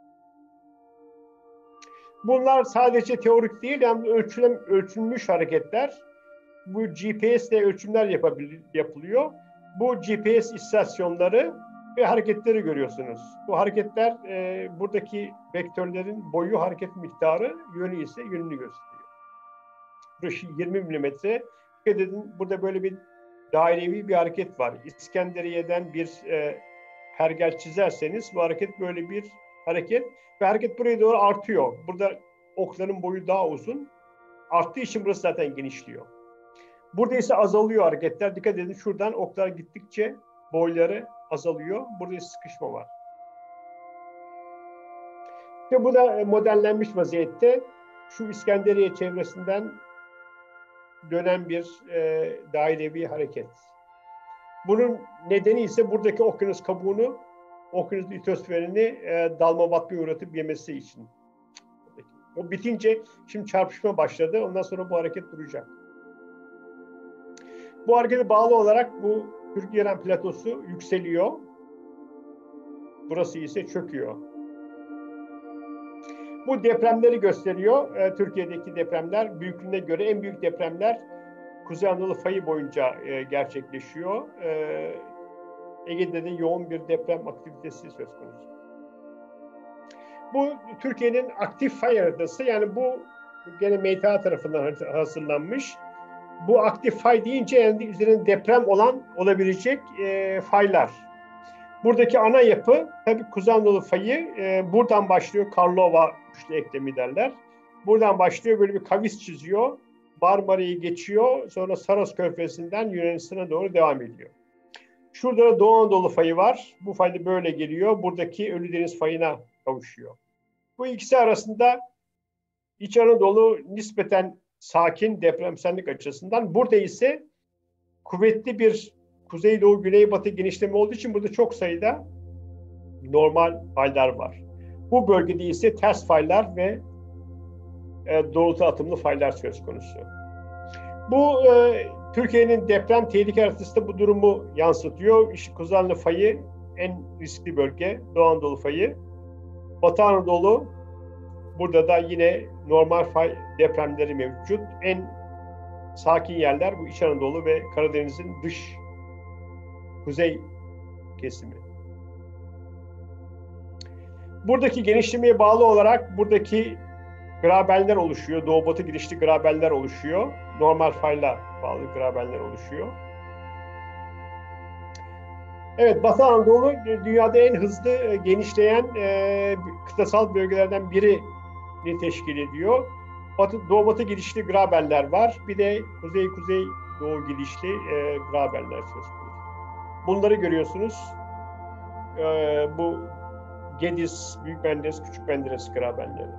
Bunlar sadece teorik değil, yani ölçülen, ölçülmüş hareketler. Bu G P S ile ölçümler yapılıyor. Bu G P S istasyonları ve hareketleri görüyorsunuz. Bu hareketler e, buradaki vektörlerin boyu, hareket miktarı, yönü ise yönünü gösteriyor. Burası yirmi milimetre. Dikkat edin, burada böyle bir dairevi bir hareket var. İskenderiye'den bir e, pergel çizerseniz bu hareket böyle bir hareket ve hareket buraya doğru artıyor. Burada okların boyu daha uzun. Arttığı için burası zaten genişliyor. Burada ise azalıyor hareketler. Dikkat edin, şuradan oklar gittikçe boyları azalıyor. Burada sıkışma var. Ve bu da modellenmiş vaziyette şu İskenderiye çevresinden dönen bir e, dairevi hareket. Bunun nedeni ise buradaki okyanus kabuğunu, okyanus litosferini e, dalma batmaya uğratıp yemesi için. O bitince şimdi çarpışma başladı. Ondan sonra bu hareket duracak. Bu harekete bağlı olarak bu Türk-İran platosu yükseliyor. Burası ise çöküyor. Bu depremleri gösteriyor. E, Türkiye'deki depremler büyüklüğüne göre en büyük depremler Kuzey Anadolu fayı boyunca e, gerçekleşiyor. E, Ege'de de yoğun bir deprem aktivitesi söz konusu. Bu Türkiye'nin aktif fay haritası. Yani bu gene M T A tarafından hazırlanmış. Bu aktif fay deyince yani üzerinde deprem olan olabilecek e, faylar. Buradaki ana yapı tabii Kuzey Anadolu fayı e, buradan başlıyor. Karlova üçlü eklemi derler. Buradan başlıyor, böyle bir kavis çiziyor. Marmara'yı geçiyor. Sonra Saros Körfezi'nden Yunanistan'a doğru devam ediyor. Şurada da Doğu Anadolu fayı var. Bu fay da böyle geliyor. Buradaki Ölüdeniz fayına kavuşuyor. Bu ikisi arasında İç Anadolu nispeten sakin depremsellik açısından. Burada ise kuvvetli bir kuzeydoğu-güneybatı genişleme olduğu için burada çok sayıda normal faylar var. Bu bölgede ise ters faylar ve e, doğrultu atımlı faylar söz konusu. Bu e, Türkiye'nin deprem tehlike haritasında bu durumu yansıtıyor. İşte Kuzey Anadolu fayı en riskli bölge, Doğu Anadolu fayı. Batı Anadolu, burada da yine normal fay depremleri mevcut. En sakin yerler bu İç Anadolu ve Karadeniz'in dış kuzey kesimi. Buradaki genişlemeye bağlı olarak buradaki grabenler oluşuyor. Doğu-batı girişli grabenler oluşuyor. Normal fayla bağlı grabenler oluşuyor. Evet, Batı Anadolu dünyada en hızlı genişleyen e, kıtasal bölgelerden birini teşkil ediyor. Batı, Doğu-batı girişli grabenler var. Bir de kuzey-kuzey doğu girişli e, grabenler söz konusu. Bunları görüyorsunuz. E, bu Gediz, Büyük Menderes, Küçük Menderes grabenleri.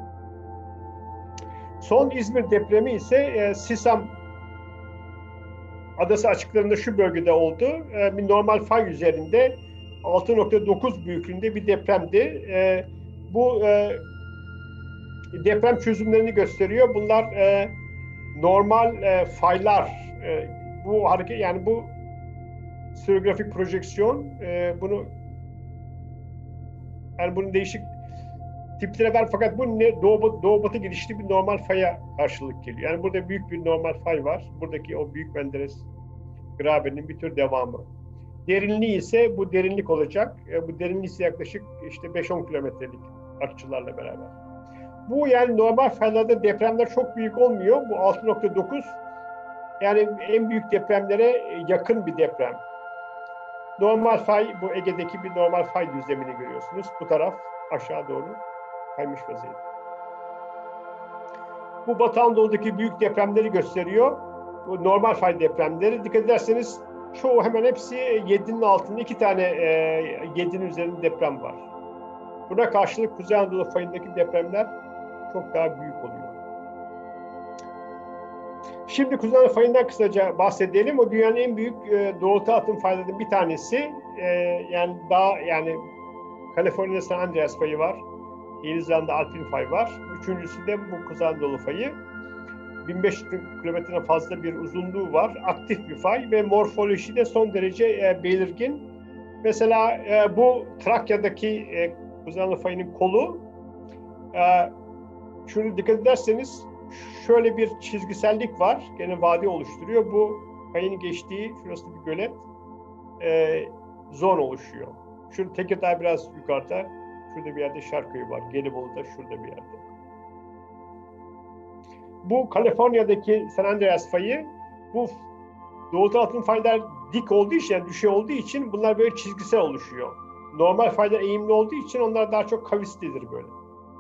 Son İzmir depremi ise e, Sisam Adası açıklarında şu bölgede oldu. E, bir normal fay üzerinde altı nokta dokuz büyüklüğünde bir depremdi. E, bu e, deprem çözümlerini gösteriyor. Bunlar e, normal e, faylar. E, bu hareket, yani bu stereografik projeksiyon, e, bunu yani bunun değişik tipleri var, fakat bu ne, doğu, doğu batı girişli bir normal faya karşılık geliyor. Yani burada büyük bir normal fay var. Buradaki o Büyük Menderes grabeninin bir tür devamı. Derinliği ise bu derinlik olacak. E, bu derinliği ise yaklaşık işte beş on kilometrelik açılarla beraber. Bu yani normal faylarda depremler çok büyük olmuyor. Bu altı nokta dokuz yani en büyük depremlere yakın bir deprem. Normal fay, bu Ege'deki bir normal fay düzlemini görüyorsunuz. Bu taraf aşağı doğru kaymış vaziyette. Bu Batı Anadolu'daki büyük depremleri gösteriyor. Bu normal fay depremleri. Dikkat ederseniz çoğu, hemen hepsi yedinin altında, iki tane e, yedinin üzerinde deprem var. Buna karşılık Kuzey Anadolu fayındaki depremler çok daha büyük oluyor. Şimdi Kuzey Anadolu fayından kısaca bahsedelim. O dünyanın en büyük e, doğrultu atım faylarından bir tanesi. E, yani daha yani Kaliforniya San Andreas fayı var. Yeni Zelanda Alpin fay var. Üçüncüsü de bu Kuzey Anadolu fayı. bin beş yüz kilometreden fazla bir uzunluğu var. Aktif bir fay ve morfoloji de son derece e, belirgin. Mesela e, bu Trakya'daki e, Kuzey Anadolu fayının kolu. E, şunu dikkat ederseniz şöyle bir çizgisellik var. Gene vadi oluşturuyor. Bu fayın geçtiği, şurası bir gölet, e, zon oluşuyor. Şurada Tekirdağ biraz yukarıda. Şurada bir yerde Şarköy'ü var. Gelibolu'da şurada bir yerde. Bu Kaliforniya'daki San Andreas fayı, bu doğu altın faylar dik olduğu için, yani düşey olduğu için bunlar böyle çizgisel oluşuyor. Normal faylar eğimli olduğu için onlar daha çok kavislidir böyle.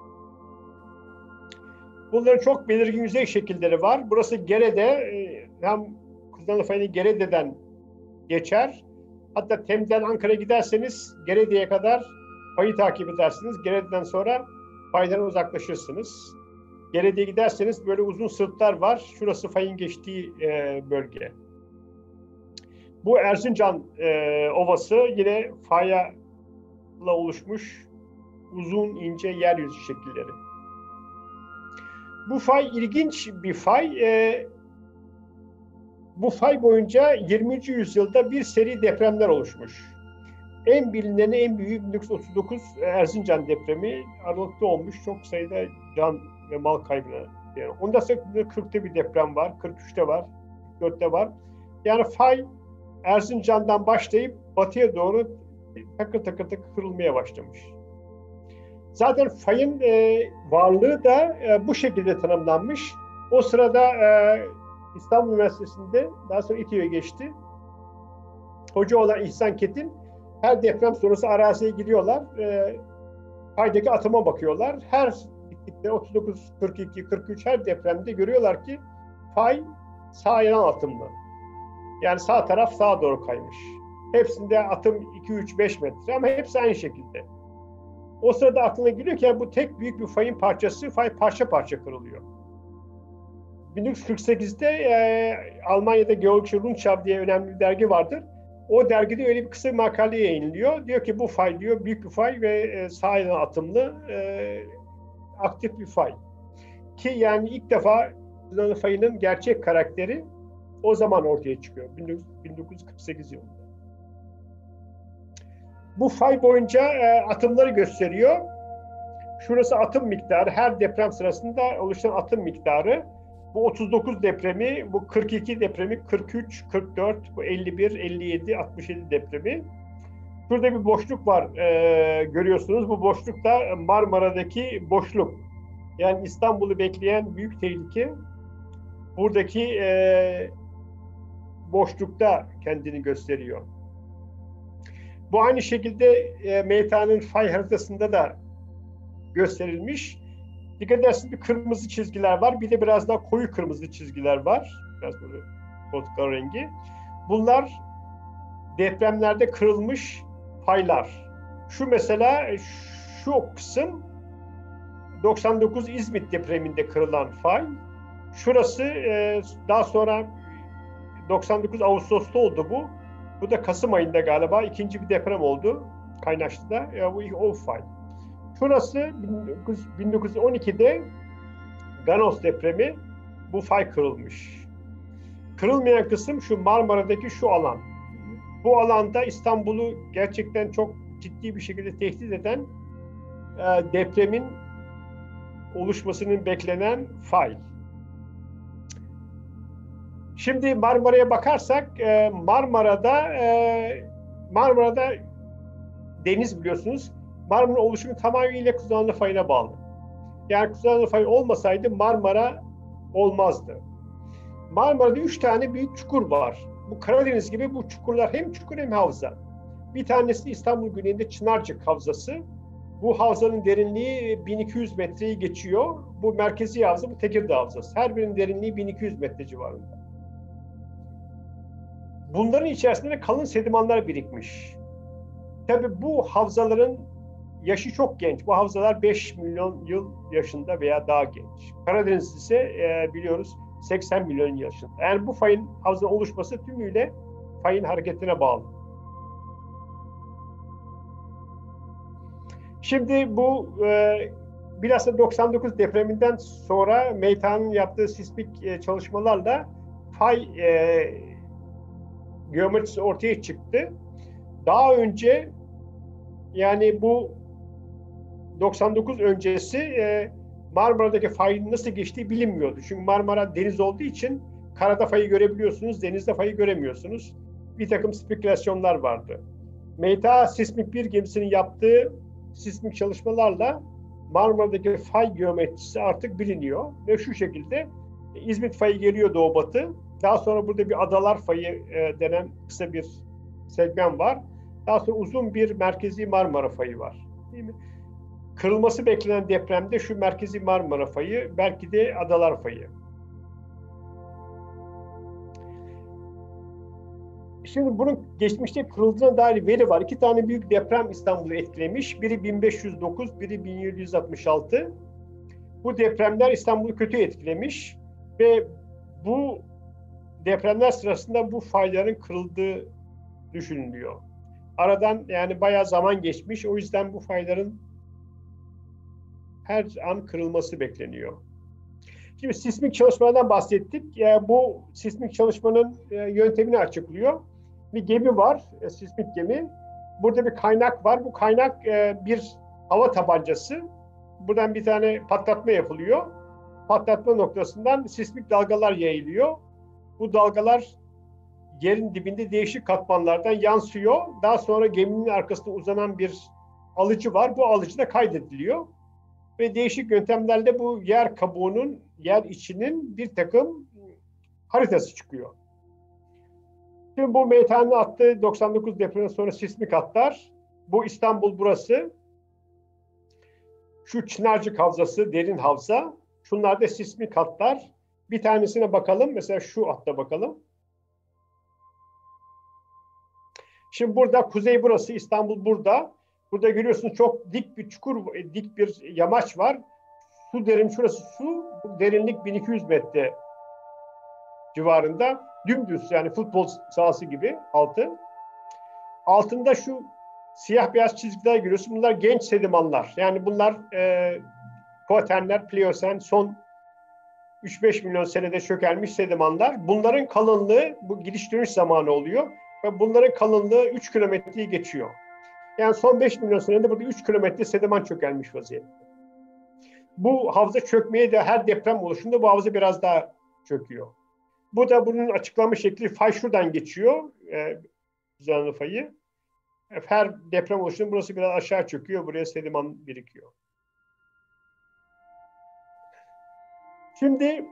Bunların çok belirgin yüzey şekilleri var. Burası Gere'de, hem Kuzey Anadolu fayını Gerede'den geçer. Hatta Tem'den Ankara'ya giderseniz Gerede'ye kadar fayı takip edersiniz. Gerede'den sonra faydan uzaklaşırsınız. Gerede'ye giderseniz böyle uzun sırtlar var. Şurası fayın geçtiği e, bölge. Bu Erzincan e, Ovası yine fayla oluşmuş uzun ince yeryüzü şekilleri. Bu fay ilginç bir fay. E, bu fay boyunca yirminci yüzyılda bir seri depremler oluşmuş. En bilineni, en büyüğü bin dokuz yüz otuz dokuz Erzincan depremi. Aralıkta olmuş. Çok sayıda can ve mal kaybına. Yani ondan sonra kırkta bir deprem var, kırk üçte var, kırk dörtte var. Yani fay Erzincan'dan başlayıp batıya doğru takır takır takır kırılmaya başlamış. Zaten fayın e, varlığı da e, bu şekilde tanımlanmış. O sırada e, İstanbul Üniversitesi'nde, daha sonra İTÜ'ye geçti. Hoca olan İhsan Ketin, her deprem sonrası araziye giriyorlar. E, faydaki atıma bakıyorlar. Her gittikleri otuz dokuz, kırk iki, kırk üç her depremde görüyorlar ki fay sağ yan atımlı. Yani sağ taraf sağa doğru kaymış. Hepsinde atım iki, üç, beş metre ama hepsi aynı şekilde. O sırada aklına geliyor ki yani bu tek büyük bir fayın parçası, fay parça parça kırılıyor. bin dokuz yüz kırk sekizde e, Almanya'da Geologische Rundschau diye önemli bir dergi vardır. O dergide öyle bir kısa bir makale yayınlıyor. Diyor ki bu fay diyor büyük bir fay ve e, sağ yan atımlı e, aktif bir fay. Ki yani ilk defa Kuzey fayının gerçek karakteri o zaman ortaya çıkıyor. bin dokuz yüz kırk sekiz yılında. Bu fay boyunca e, atımları gösteriyor. Şurası atım miktarı. Her deprem sırasında oluşan atım miktarı. Bu otuz dokuz depremi, bu kırk iki depremi, kırk üç, kırk dört, bu elli bir, elli yedi, altmış yedi depremi. Şurada bir boşluk var e, görüyorsunuz. Bu boşluk da Marmara'daki boşluk. Yani İstanbul'u bekleyen büyük tehlike buradaki e, boşlukta kendini gösteriyor. Bu aynı şekilde e, M T A'nın fay haritasında da gösterilmiş. Dikkat ederseniz bir kırmızı çizgiler var. Bir de biraz daha koyu kırmızı çizgiler var. Biraz böyle portakal rengi. Bunlar depremlerde kırılmış faylar. Şu mesela şu kısım doksan dokuz İzmit depreminde kırılan fay. Şurası e, daha sonra doksan dokuz Ağustos'ta oldu bu. Bu da Kasım ayında galiba ikinci bir deprem oldu Kaynaşlı'da. E, bu o fay. Şurası bin dokuz yüz on ikide Ganos depremi, bu fay kırılmış. Kırılmayan kısım şu Marmara'daki şu alan. Bu alanda İstanbul'u gerçekten çok ciddi bir şekilde tehdit eden e, depremin oluşmasının beklenen fay. Şimdi Marmara'ya bakarsak e, Marmara'da e, Marmara'da deniz biliyorsunuz. Marmara oluşumu tamamıyla Kuzey Anadolu fayına bağlı. Yani Kuzey Anadolu fayı olmasaydı Marmara olmazdı. Marmara'da üç tane büyük çukur var. Bu Karadeniz gibi bu çukurlar hem çukur hem havza. Bir tanesi İstanbul güneyinde Çınarcık Havzası. Bu havzanın derinliği bin iki yüz metreyi geçiyor. Bu merkezi havza, bu Tekirdağ Havzası. Her birinin derinliği bin iki yüz metre civarında. Bunların içerisinde de kalın sedimanlar birikmiş. Tabii bu havzaların yaşı çok genç. Bu havzalar beş milyon yıl yaşında veya daha genç. Karadeniz ise e, biliyoruz seksen milyon yaşında. Yani bu fayın havzanın oluşması tümüyle fayın hareketine bağlı. Şimdi bu e, bilhassa doksan dokuz depreminden sonra M T A'nın yaptığı sismik e, çalışmalarla fay e, geometrisi ortaya çıktı. Daha önce yani bu doksan dokuz öncesi e, Marmara'daki fayın nasıl geçtiği bilinmiyordu. Çünkü Marmara deniz olduğu için karada fayı görebiliyorsunuz, denizde fayı göremiyorsunuz. Bir takım spekülasyonlar vardı. M T A Sismik bir gemisinin yaptığı sismik çalışmalarla Marmara'daki fay geometrisi artık biliniyor. Ve şu şekilde İzmit fayı geliyor doğu batı. Daha sonra burada bir adalar fayı e, denen kısa bir segment var. Daha sonra uzun bir merkezi Marmara fayı var. Değil mi? Kırılması beklenen depremde şu merkezi Marmara fayı, belki de adalar fayı. Şimdi bunun geçmişte kırıldığına dair veri var. İki tane büyük deprem İstanbul'u etkilemiş. Biri bin beş yüz dokuz, biri bin yedi yüz altmış altı. Bu depremler İstanbul'u kötü etkilemiş ve bu depremler sırasında bu fayların kırıldığı düşünülüyor. Aradan yani bayağı zaman geçmiş. O yüzden bu fayların her an kırılması bekleniyor. Şimdi sismik çalışmalardan bahsettik. Yani bu sismik çalışmanın yöntemini açıklıyor. Bir gemi var, sismik gemi. Burada bir kaynak var. Bu kaynak bir hava tabancası. Buradan bir tane patlatma yapılıyor. Patlatma noktasından sismik dalgalar yayılıyor. Bu dalgalar yerin dibinde değişik katmanlardan yansıyor. Daha sonra geminin arkasında uzanan bir alıcı var. Bu alıcı da kaydediliyor. Ve değişik yöntemlerle bu yer kabuğunun, yer içinin bir takım haritası çıkıyor. Şimdi bu M T A'nın attığı doksan dokuz depreminden sonra sismik hatlar. Bu İstanbul burası. Şu Çınarcık Havzası derin havza. Şunlar da sismik hatlar. Bir tanesine bakalım. Mesela şu hatta bakalım. Şimdi burada kuzey burası, İstanbul burada. Burada görüyorsunuz çok dik bir çukur, dik bir yamaç var. Su derin, şurası su. Derinlik bin iki yüz metre civarında. Dümdüz, yani futbol sahası gibi altı. Altında şu siyah beyaz çizgiler görüyorsun. Bunlar genç sedimanlar. Yani bunlar e, Koaterner, Pliyosen, son üç beş milyon senede çökelmiş sedimanlar. Bunların kalınlığı, bu gidiş dönüş zamanı oluyor. Ve bunların kalınlığı üç kilometreyi geçiyor. Yani son beş milyon senede burada üç kilometre sediman çökelmiş vaziyette. Bu havza çökmeye de her deprem oluşunda bu havza biraz daha çöküyor. Bu da bunun açıklama şekli, fay şuradan geçiyor. E, düzenli fayı. Her deprem oluşunda burası biraz aşağı çöküyor. Buraya sediman birikiyor. Şimdi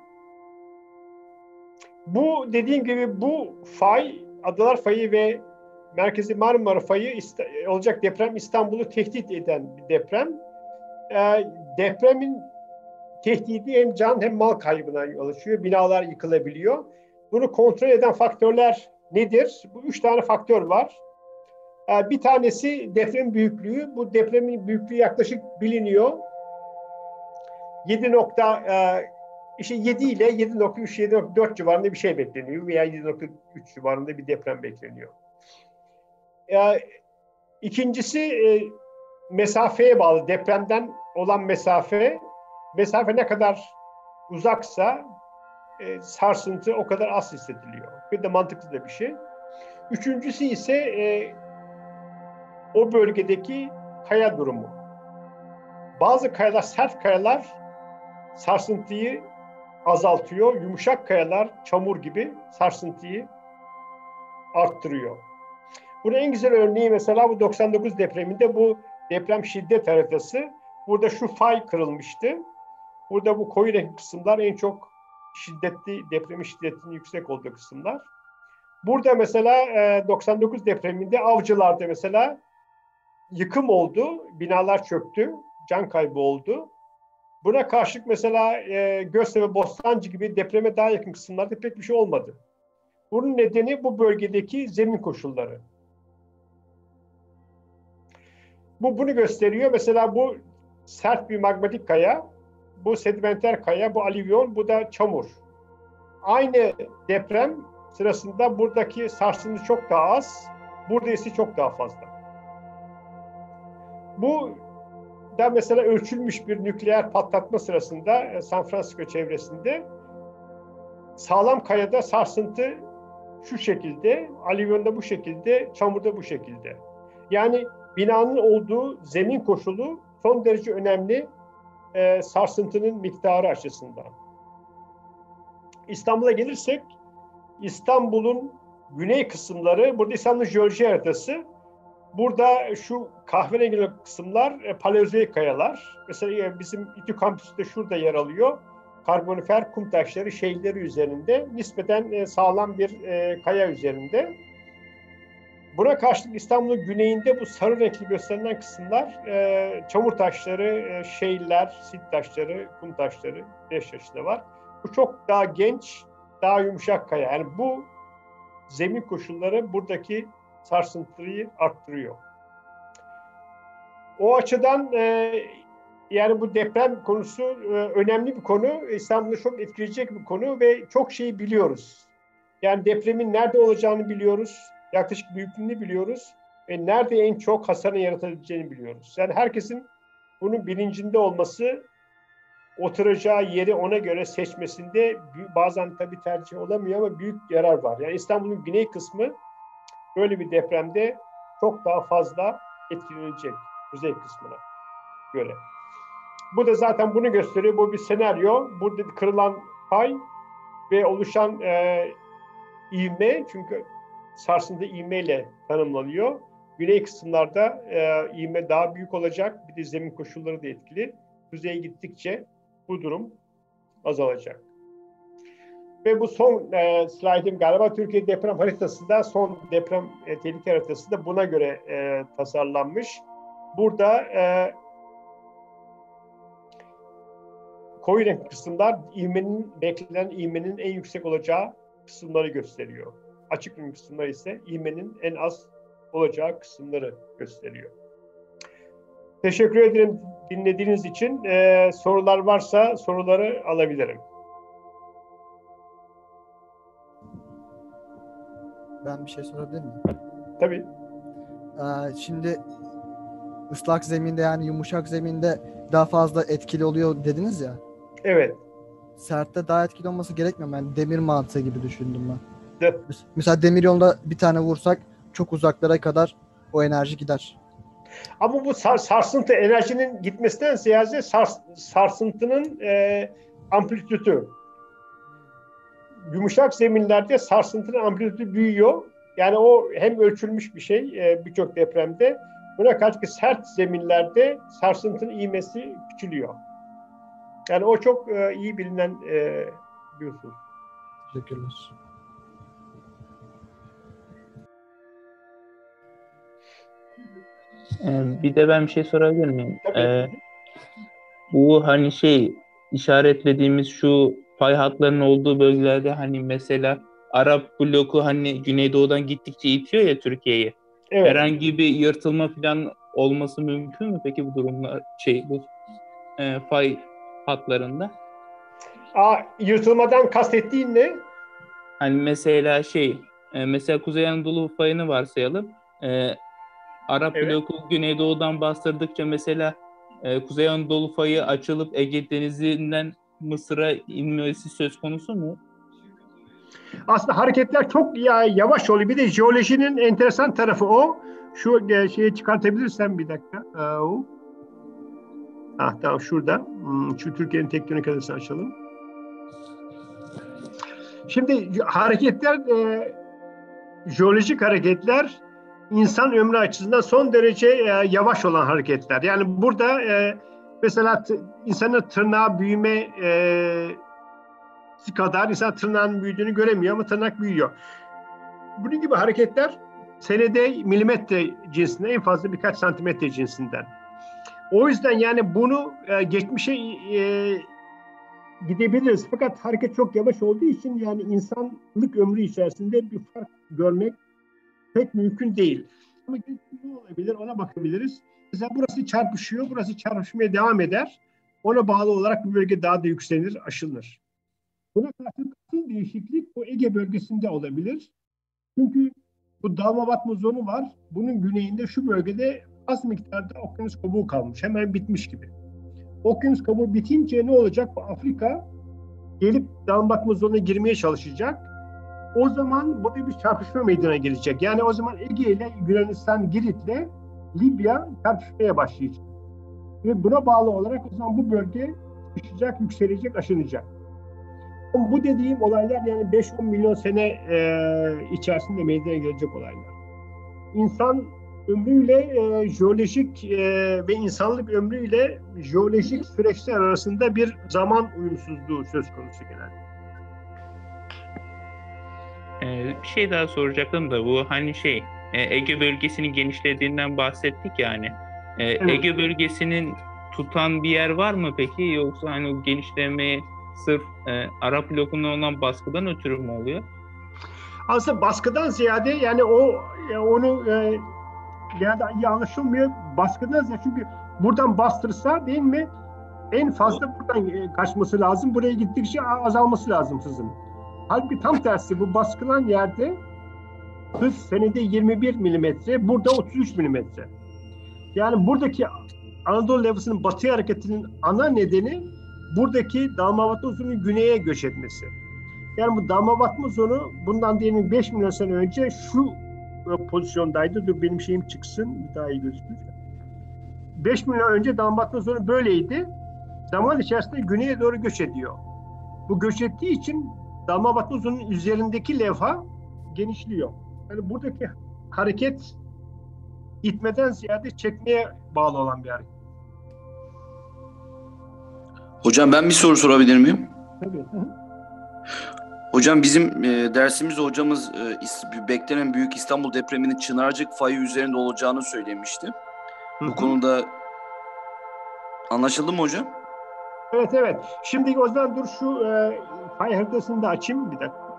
bu dediğim gibi bu fay, Adalar Fayı ve Merkezi Marmara Fayı olacak deprem İstanbul'u tehdit eden bir deprem. E, depremin tehdidi hem can hem mal kaybına yol açıyor. Binalar yıkılabiliyor. Bunu kontrol eden faktörler nedir? Bu üç tane faktör var. E, bir tanesi deprem büyüklüğü. Bu depremin büyüklüğü yaklaşık biliniyor. yedi nokta işte yedi ile yedi nokta üç yedi nokta dört civarında bir şey bekleniyor veya yedi nokta üç civarında bir deprem bekleniyor. E, ikincisi e, mesafeye bağlı. Depremden olan mesafe, mesafe ne kadar uzaksa e, sarsıntı o kadar az hissediliyor. Bir de mantıklı da bir şey. Üçüncüsü ise e, o bölgedeki kaya durumu. Bazı kayalar, sert kayalar sarsıntıyı azaltıyor. Yumuşak kayalar, çamur gibi sarsıntıyı arttırıyor. Bunun en güzel örneği mesela bu doksan dokuz depreminde bu deprem şiddet haritası. Burada şu fay kırılmıştı. Burada bu koyu renk kısımlar en çok şiddetli, depremin şiddetinin yüksek olduğu kısımlar. Burada mesela doksan dokuz depreminde Avcılar'da mesela yıkım oldu, binalar çöktü, can kaybı oldu. Buna karşılık mesela e, Göztepe, Bostancı gibi depreme daha yakın kısımlarda pek bir şey olmadı. Bunun nedeni bu bölgedeki zemin koşulları. Bu bunu gösteriyor. Mesela bu sert bir magmatik kaya, bu sedimenter kaya, bu alüvyon, bu da çamur. Aynı deprem sırasında buradaki sarsıntı çok daha az, burada ise çok daha fazla. Bu da mesela ölçülmüş bir nükleer patlatma sırasında San Francisco çevresinde sağlam kayada sarsıntı şu şekilde, alüvyonda bu şekilde, çamurda bu şekilde. Yani binanın olduğu zemin koşulu son derece önemli e, sarsıntının miktarı açısından. İstanbul'a gelirsek, İstanbul'un güney kısımları, burada İstanbul jeoloji haritası. Burada şu kahverengi kısımlar e, paleozoik kayalar. Mesela e, bizim İTÜ kampüsü de şurada yer alıyor. Karbonifer kum taşları şehirleri üzerinde nispeten e, sağlam bir e, kaya üzerinde. Buna karşılık İstanbul'un güneyinde bu sarı renkli gösterilen kısımlar e, çamur taşları, e, şehirler, sit taşları, kum taşları, beş taşı da var. Bu çok daha genç, daha yumuşak kaya. Yani bu zemin koşulları buradaki sarsıntıyı arttırıyor. O açıdan e, yani bu deprem konusu e, önemli bir konu. İstanbul'u çok etkileyecek bir konu ve çok şeyi biliyoruz. Yani depremin nerede olacağını biliyoruz. Yaklaşık büyüklüğünü biliyoruz. Ve nerede en çok hasarın yaratabileceğini biliyoruz. Yani herkesin bunun bilincinde olması, oturacağı yeri ona göre seçmesinde bazen tabii tercih olamıyor ama büyük yarar var. Yani İstanbul'un güney kısmı böyle bir depremde çok daha fazla etkilenecek kuzey kısmına göre. Bu da zaten bunu gösteriyor. Bu bir senaryo. Burada kırılan pay ve oluşan e, ivme, çünkü sarsıntı ivmeyle tanımlanıyor. Güney kısımlarda e, ivme daha büyük olacak. Bir de zemin koşulları da etkili. Kuzeye gittikçe bu durum azalacak. Ve bu son e, slaytım galiba Türkiye deprem haritası da son deprem e, tehlike haritası da buna göre e, tasarlanmış. Burada e, koyu renk kısımlar ivmenin, beklenen ivmenin en yüksek olacağı kısımları gösteriyor. Açık renk kısımlar ise ivmenin en az olacağı kısımları gösteriyor. Teşekkür ederim dinlediğiniz için. Ee, sorular varsa soruları alabilirim. Ben bir şey sorabilir miyim? Tabii. Ee, şimdi ıslak zeminde yani yumuşak zeminde daha fazla etkili oluyor dediniz ya. Evet. Sertte daha etkili olması gerekmiyor mu? Yani demir mantığı gibi düşündüm ben. De. Mesela demir yolda bir tane vursak çok uzaklara kadar o enerji gider. Ama bu sar, sarsıntı enerjinin gitmesinden ziyade sars, sarsıntının e, amplitüdü. Yumuşak zeminlerde sarsıntının amplitüdü büyüyor. Yani o hem ölçülmüş bir şey e, birçok depremde. Buna karşı ki sert zeminlerde sarsıntının ivmesi küçülüyor. Yani o çok e, iyi bilinen e, bir husus. Teşekkürler. Ee, Bir de ben bir şey sorabilir miyim? Tabii. Ee, bu hani şey işaretlediğimiz şu fay hatlarının olduğu bölgelerde hani mesela Arap bloku hani Güneydoğu'dan gittikçe itiyor ya Türkiye'yi. Evet. Herhangi bir yırtılma falan olması mümkün mü peki bu durumlar şey bu e, fay hatlarında? Aa, yırtılmadan kastettiğin ne? Hani mesela şey e, mesela Kuzey Anadolu fayını varsayalım. E, Arap Evet. bloku Güneydoğu'dan bastırdıkça mesela e, Kuzey Anadolu fayı açılıp Ege Denizi'nden Mısır'a inmesi söz konusu mu? Aslında hareketler çok ya, yavaş oluyor. Bir de jeolojinin enteresan tarafı o. Şu e, şeyi çıkartabilirsem bir dakika. Aa, o. Ah, tamam şurada. Hmm, şu Türkiye'nin tektonik adresini açalım. Şimdi hareketler, e, jeolojik hareketler insan ömrü açısından son derece e, yavaş olan hareketler. Yani burada e, mesela t- insanın tırnağı büyüme e, kadar insan tırnağının büyüdüğünü göremiyor ama tırnak büyüyor. Bunun gibi hareketler senede milimetre cinsinden, en fazla birkaç santimetre cinsinden. O yüzden yani bunu e, geçmişe e, gidebiliriz. Fakat hareket çok yavaş olduğu için yani insanlık ömrü içerisinde bir fark görmek pek mümkün değil. Ama ne olabilir ona bakabiliriz. Mesela burası çarpışıyor, burası çarpışmaya devam eder. Ona bağlı olarak bu bölge daha da yükselir, aşılır. Buna karşılık asıl değişiklik bu Ege bölgesinde olabilir. Çünkü bu dalma batma zonu var. Bunun güneyinde şu bölgede az miktarda okyanus kabuğu kalmış. Hemen bitmiş gibi. Okyanus kabuğu bitince ne olacak? Bu Afrika gelip dalma batma zonuna girmeye çalışacak. O zaman burada bir çarpışma meydana gelecek. Yani o zaman Ege ile Yunanistan, Girit'le Libya çarpışmaya başlayacak. Ve buna bağlı olarak o zaman bu bölge sıkışacak, yükselecek, aşınacak. Bu dediğim olaylar yani beş on milyon sene e, içerisinde meydana gelecek olaylar. İnsan ömrüyle e, jeolojik e, ve insanlık ömrüyle jeolojik süreçler arasında bir zaman uyumsuzluğu söz konusu genelde. Ee, bir şey daha soracaktım da bu hani şey e, Ege bölgesinin genişlediğinden bahsettik yani. E, Evet. Ege bölgesinin tutan bir yer var mı peki yoksa hani o genişlemeyi sırf e, Arap blokundan olan baskıdan ötürü mü oluyor? Aslında baskıdan ziyade yani o e, onu e, genelde iyi anlaşılmıyor. Baskıdan ziyade çünkü buradan bastırsa değil mi en fazla buradan e, kaçması lazım. Buraya gittikçe azalması lazım hızın. Halbuki tam tersi bu baskılan yerde hız senede yirmi bir milimetre, burada otuz üç milimetre. Yani buradaki Anadolu levhasının batıya hareketinin ana nedeni buradaki dalma batma zonunun güneye göç etmesi. Yani bu dalma batma zonu bundan diyelim beş milyon sene önce şu pozisyondaydı. Dur benim şeyim çıksın daha iyi gözükür. beş milyon önce dalma batma zonu böyleydi. Zaman içerisinde güneye doğru göç ediyor. Bu göç ettiği için dalma batma zonunun üzerindeki levha genişliyor. Yani buradaki hareket itmeden ziyade çekmeye bağlı olan bir hareket. Hocam ben bir soru sorabilir miyim? Tabii. Hocam bizim e, dersimizde hocamız e, is- beklenen Büyük İstanbul depreminin Çınarcık fayı üzerinde olacağını söylemişti. Hı hı. Bu konuda anlaşıldı mı hocam? Evet evet. Şimdi o zaman dur şu e, fay haritasını da açayım bir dakika.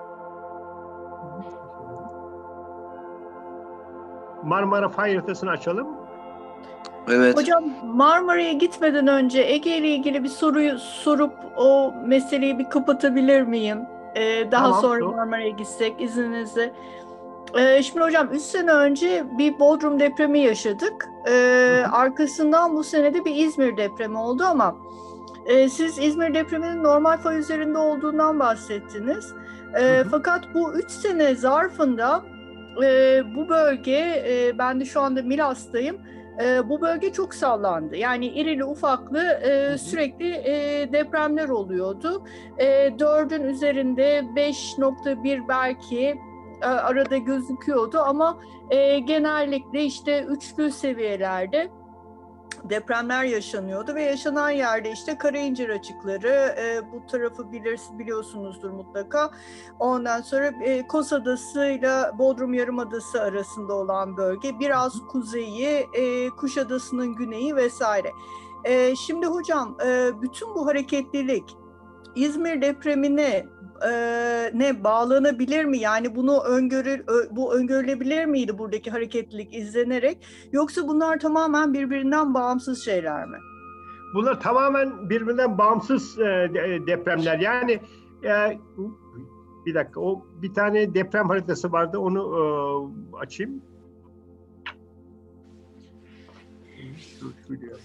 Marmara fay haritasını açalım. Evet. Hocam Marmara'ya gitmeden önce Ege ile ilgili bir soruyu sorup o meseleyi bir kapatabilir miyim? Ee, daha Tamam, sonra sor. Marmara'ya gitsek izninizle. Ee, şimdi hocam üç sene önce bir Bodrum depremi yaşadık. Ee, arkasından bu senede bir İzmir depremi oldu ama e, siz İzmir depreminin normal fay üzerinde olduğundan bahsettiniz. E, Hı hı. Fakat bu üç sene zarfında e, bu bölge, e, ben de şu anda Milas'tayım, e, bu bölge çok sallandı. Yani irili ufaklı e, sürekli e, depremler oluyordu. E, dördün üzerinde beş nokta bir belki e, arada gözüküyordu ama e, genellikle işte üçlü seviyelerde depremler yaşanıyordu ve yaşanan yerde işte Karayincir açıkları, e, bu tarafı bilir, biliyorsunuzdur mutlaka. Ondan sonra e, Kos Adası ile Bodrum Yarımadası arasında olan bölge, biraz kuzeyi, e, Kuşadası'nın güneyi vesaire. E, şimdi hocam e, bütün bu hareketlilik İzmir depremine e, ne bağlanabilir mi? Yani bunu öngörür, ö, bu öngörülebilir miydi buradaki hareketlilik izlenerek? Yoksa bunlar tamamen birbirinden bağımsız şeyler mi? Bunlar tamamen birbirinden bağımsız e, de- depremler. Yani e, bir dakika, o bir tane deprem haritası vardı, onu e, açayım. Dur, şöyle yapayım.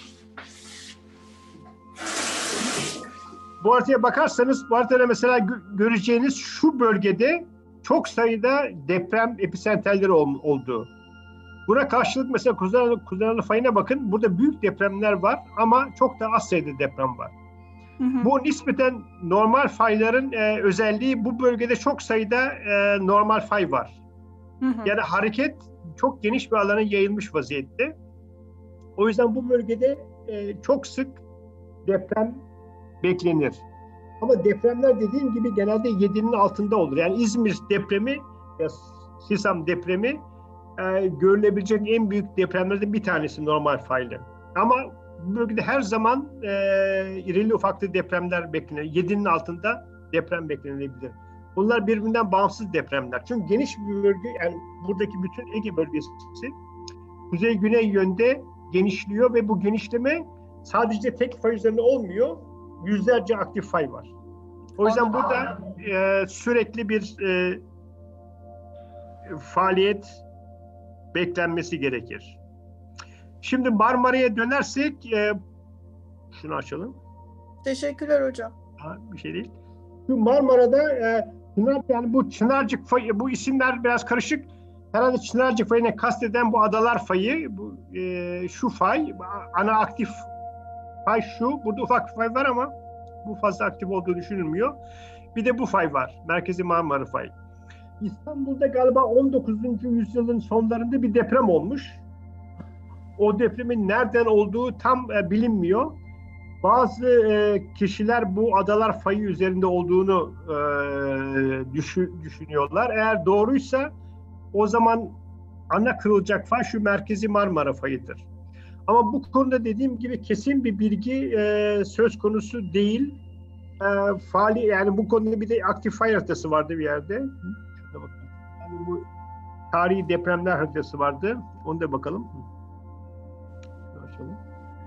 Bu haritaya bakarsanız, bu haritada mesela gö- göreceğiniz şu bölgede çok sayıda deprem episenterleri ol- oldu. Buna karşılık mesela Kuzey Anadolu, Kuzey Anadolu fayına bakın. Burada büyük depremler var ama çok da az sayıda deprem var. Hı hı. Bu nispeten normal fayların e, özelliği, bu bölgede çok sayıda e, normal fay var. Hı hı. Yani hareket çok geniş bir alana yayılmış vaziyette. O yüzden bu bölgede e, çok sık deprem beklenir. Ama depremler dediğim gibi genelde yedinin altında olur. Yani İzmir depremi, ya Sisam depremi e, görülebilecek en büyük depremlerden bir tanesi normal faylı. Ama bu bölgede her zaman e, irili ufaklı depremler beklenir. yedinin altında deprem beklenilebilir. Bunlar birbirinden bağımsız depremler. Çünkü geniş bir bölge, yani buradaki bütün Ege bölgesi kuzey-güney yönde genişliyor ve bu genişleme sadece tek fay üzerinde olmuyor. Yüzlerce aktif fay var. O yüzden burada e, sürekli bir e, faaliyet beklenmesi gerekir. Şimdi Marmara'ya dönersek, e, şunu açalım. Teşekkürler hocam. Ha, bir şey değil. Şu Marmara'da e, Çınar, yani bu Çınarcık fayı, bu isimler biraz karışık. Herhalde Çınarcık fayına kasteden bu adalar fayı, bu e, şu fay, ana aktif fay şu. Burada ufak bir fay var ama bu fazla aktif olduğu düşünülmüyor. Bir de bu fay var. Merkezi Marmara fay. İstanbul'da galiba on dokuzuncu yüzyılın sonlarında bir deprem olmuş. O depremin nereden olduğu tam e, bilinmiyor. Bazı e, kişiler bu adalar fayı üzerinde olduğunu e, düşü, düşünüyorlar. Eğer doğruysa o zaman ana kırılacak fay şu Merkezi Marmara fayıdır. Ama bu konuda dediğim gibi kesin bir bilgi e, söz konusu değil. E, faali, yani bu konuda bir de aktif fay haritası vardı bir yerde. Şurada bakın. Yani bu tarihi depremler haritası vardı. Onu da bakalım. Açalım.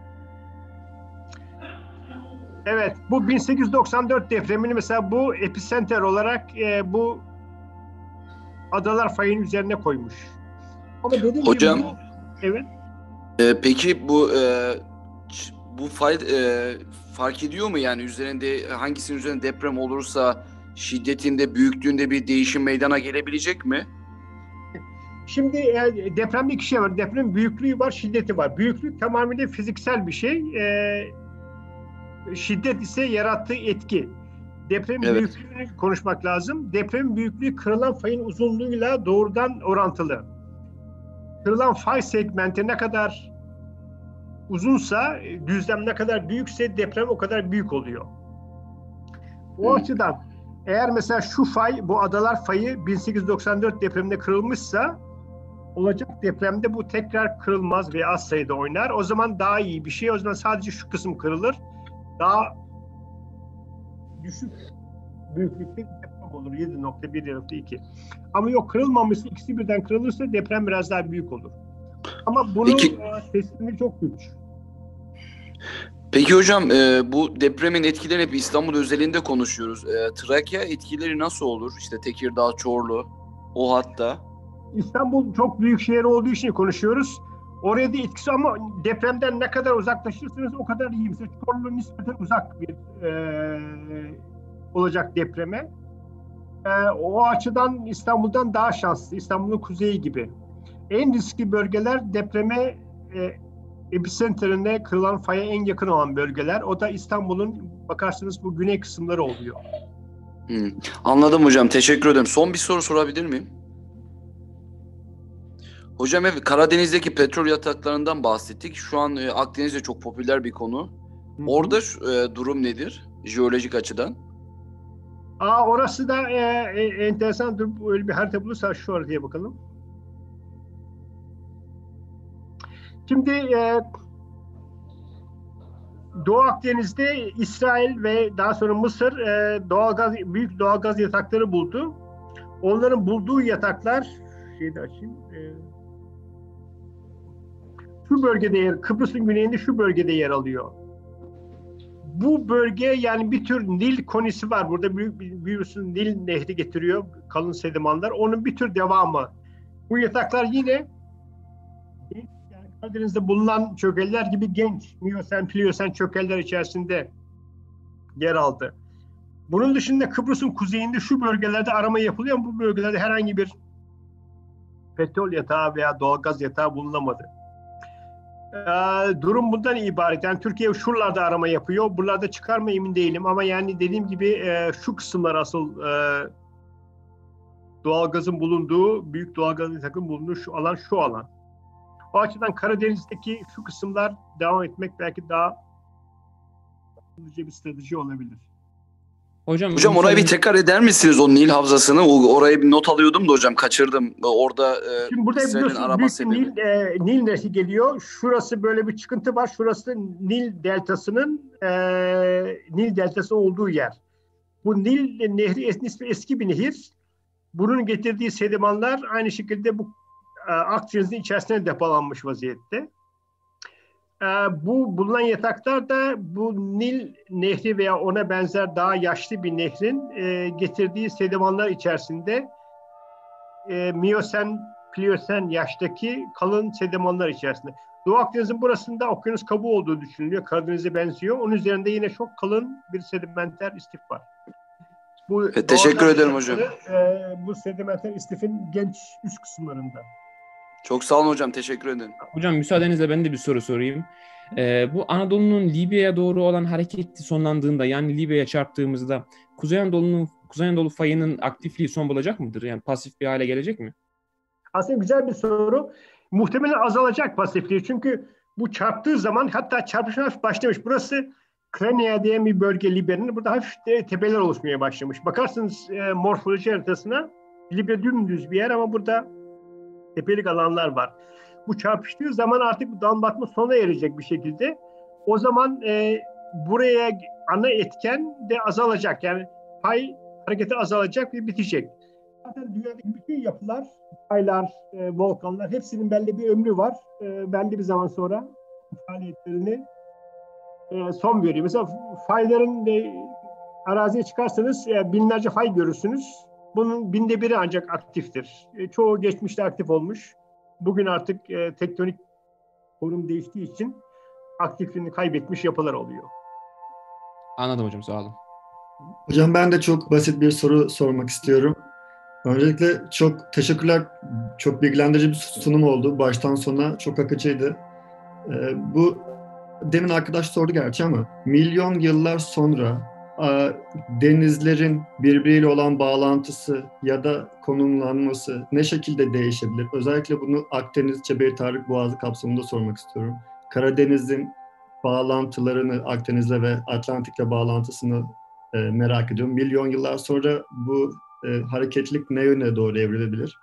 Evet, bu bin sekiz yüz doksan dört depremini mesela bu epicenter olarak e, bu adalar fayının üzerine koymuş. Ama dediğim Hocam, gibi bu, evet. e, peki bu e, ç- bu fay e, fark ediyor mu, yani üzerinde hangisinin üzerinde deprem olursa şiddetinde, büyüklüğünde bir değişim meydana gelebilecek mi? Şimdi e, depremde iki şey var. Depremin büyüklüğü var, şiddeti var. Büyüklük tamamıyla fiziksel bir şey. E, şiddet ise yarattığı etki. Depremin Evet. büyüklüğünü konuşmak lazım. Depremin büyüklüğü kırılan fayın uzunluğuyla doğrudan orantılı. Kırılan fay segmenti ne kadar uzunsa, düzlem ne kadar büyükse deprem o kadar büyük oluyor. O Hı. açıdan eğer mesela şu fay, bu adalar fayı bin sekiz yüz doksan dört depreminde kırılmışsa, olacak depremde bu tekrar kırılmaz veya az sayıda oynar. O zaman daha iyi bir şey. O zaman sadece şu kısım kırılır. daha düşük büyüklükte bir deprem olur. yedi nokta bir, yedi nokta iki. Ama yok, kırılmamışsa, ikisi birden kırılırsa deprem biraz daha büyük olur. Ama bunu Peki, e, tespitini çok güç. peki hocam e, bu depremin etkileri hep İstanbul özelinde konuşuyoruz. E, Trakya etkileri nasıl olur? İşte Tekirdağ, Çorlu, o hatta. İstanbul çok büyük şehir olduğu için konuşuyoruz. Oraya da etkisi, ama depremden ne kadar uzaklaşırsanız o kadar iyi. Mesela Çorlu nispeten uzak bir e, olacak depreme. E, o açıdan İstanbul'dan daha şanslı. İstanbul'un kuzeyi gibi. En riskli bölgeler depreme e, epicenterine, kırılan faya en yakın olan bölgeler. O da İstanbul'un, bakarsanız bu güney kısımları oluyor. Hmm. Anladım hocam. Teşekkür ederim. Son bir soru sorabilir miyim? Hocam, evet, Karadeniz'deki petrol yataklarından bahsettik. Şu an e, Akdeniz'de çok popüler bir konu. Hı hı. Orada e, durum nedir? Jeolojik açıdan. Aa, orası da e, e, enteresan. Dur, öyle bir harita bulursa şu haritaya bakalım. Şimdi e, Doğu Akdeniz'de İsrail ve daha sonra Mısır e, doğalgaz, büyük doğalgaz yatakları buldu. Onların bulduğu yataklar, şeyi de açayım. E, şu bölgede yer, Kıbrıs'ın güneyinde şu bölgede yer alıyor. Bu bölge, yani bir tür Nil konisi var. Burada büyük bir büyüsün Nil nehri getiriyor kalın sedimanlar. Onun bir tür devamı. Bu yataklar yine yani Karadeniz'de bulunan çökeller gibi genç Miyosen, Pliyosen çökeller içerisinde yer aldı. Bunun dışında Kıbrıs'ın kuzeyinde şu bölgelerde arama yapılıyor ama bu bölgelerde herhangi bir petrol yatağı veya doğalgaz yatağı bulunamadı. Ee, durum bundan ibaret. Yani Türkiye şuralarda arama yapıyor. Buralarda çıkar mı emin değilim ama yani dediğim gibi e, şu kısımlar asıl e, doğalgazın bulunduğu, büyük doğalgaz yatakın bulunduğu şu alan, şu alan. O açıdan Karadeniz'deki şu kısımlar devam etmek belki daha akıllıca bir strateji olabilir. Hocam, Hocam orayı bir tekrar eder misiniz, o Nil havzasını? O, oraya bir not alıyordum da hocam, kaçırdım. Orada e, Şimdi burada İsrail'in biliyorsunuz arama büyük bir sebebi. Nil, e, Nil nehri geliyor. Şurası böyle bir çıkıntı var. Şurası Nil deltasının e, Nil deltası olduğu yer. Bu Nil nehri es- eski bir nehir. Bunun getirdiği sedimanlar aynı şekilde bu e, Akdeniz'in içerisine depolanmış vaziyette. E, bu bulunan yataklar da bu Nil nehri veya ona benzer daha yaşlı bir nehrin e, getirdiği sedimanlar içerisinde e, Miyosen, Pliyosen yaştaki kalın sedimanlar içerisinde. Doğu Akdeniz'in burasında okyanus kabuğu olduğu düşünülüyor. Karadeniz'e benziyor. Onun üzerinde yine çok kalın bir sedimenter istif var. Bu E, teşekkür ederim hocam. E, bu sedimenter istifin genç üst kısımlarında. Çok sağ olun hocam. Teşekkür ederim. hocam müsaadenizle ben de bir soru sorayım. Ee, bu Anadolu'nun Libya'ya doğru olan hareketi sonlandığında, yani Libya'ya çarptığımızda Kuzey Anadolu'nun Kuzey Anadolu fayının aktifliği son bulacak mıdır? Yani pasif bir hale gelecek mi? Aslında güzel bir soru. Muhtemelen azalacak pasifliği. Çünkü bu çarptığı zaman, hatta çarpışma hafif başlamış. Burası Krenia diye bir bölge Libya'nın. Burada hafif de tepeler oluşmaya başlamış. Bakarsınız e, morfoloji haritasına, Libya dümdüz bir yer ama burada tepelik alanlar var. Bu çarpıştığı zaman artık bu dam batma sona erecek bir şekilde. O zaman e, buraya ana etken de azalacak. Yani pay hareketi azalacak ve bitecek. Zaten dünyadaki bütün yapılar, paylar, e, volkanlar hepsinin belli bir ömrü var. E, belli bir zaman sonra faaliyetlerini e, son veriyor. Mesela fayların e, araziye çıkarsanız e, binlerce fay görürsünüz. Bunun binde biri ancak aktiftir. E, çoğu geçmişte aktif olmuş. Bugün artık e, tektonik konum değiştiği için aktifliğini kaybetmiş yapılar oluyor. Anladım hocam, sağ olun. Hocam ben de çok basit bir soru sormak istiyorum. Öncelikle çok teşekkürler. Çok bilgilendirici bir sunum oldu. Baştan sona çok akıcıydı. Ee, bu demin arkadaş sordu gerçi ama milyon yıllar sonra a, denizlerin birbiriyle olan bağlantısı ya da konumlanması ne şekilde değişebilir? Özellikle bunu Akdeniz Cebeli Tarık Boğazı kapsamında sormak istiyorum. Karadeniz'in bağlantılarını, Akdeniz'le ve Atlantik'le bağlantısını e, merak ediyorum. Milyon yıllar sonra bu e, hareketlilik ne yöne doğru evrilebilir?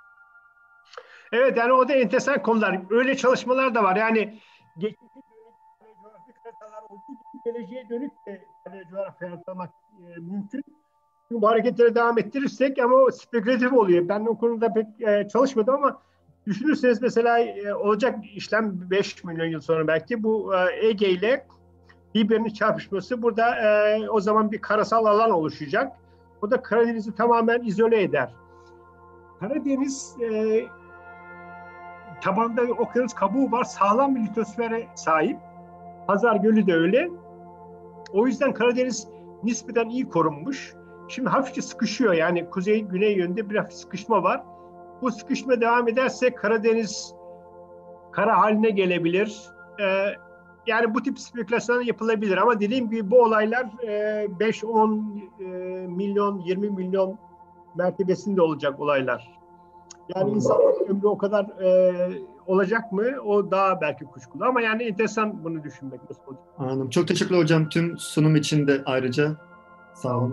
Evet, yani o da enteresan konular. Öyle çalışmalar da var. Yani geçmişte coğrafik haritalar olduğu gibi geleceğe dönük de yani coğrafya haritamak e, mümkün. Bu hareketleri devam ettirirsek ama o spekülatif oluyor. Ben o konuda pek e, çalışmadım ama düşünürseniz mesela e, olacak işlem beş milyon yıl sonra belki bu e, Ege ile Libya'nın çarpışması burada e, o zaman bir karasal alan oluşacak. O da Karadeniz'i tamamen izole eder. Karadeniz e, tabanda okyanus kabuğu var. Sağlam bir litosfere sahip. Hazar Gölü de öyle. O yüzden Karadeniz nispeten iyi korunmuş. Şimdi hafifçe sıkışıyor. Yani kuzey-güney yönünde bir hafif sıkışma var. Bu sıkışma devam ederse Karadeniz kara haline gelebilir. Ee, yani bu tip spekülasyonlar yapılabilir. Ama dediğim gibi bu olaylar e, beş on e, milyon, yirmi milyon mertebesinde olacak olaylar. Yani insanlık ömrü o kadar e, olacak mı? O daha belki kuşkulu. Ama yani enteresan bunu düşünmek nasıl olacak. Anladım. Çok teşekkürler hocam. Tüm sunum için de ayrıca sağ olun.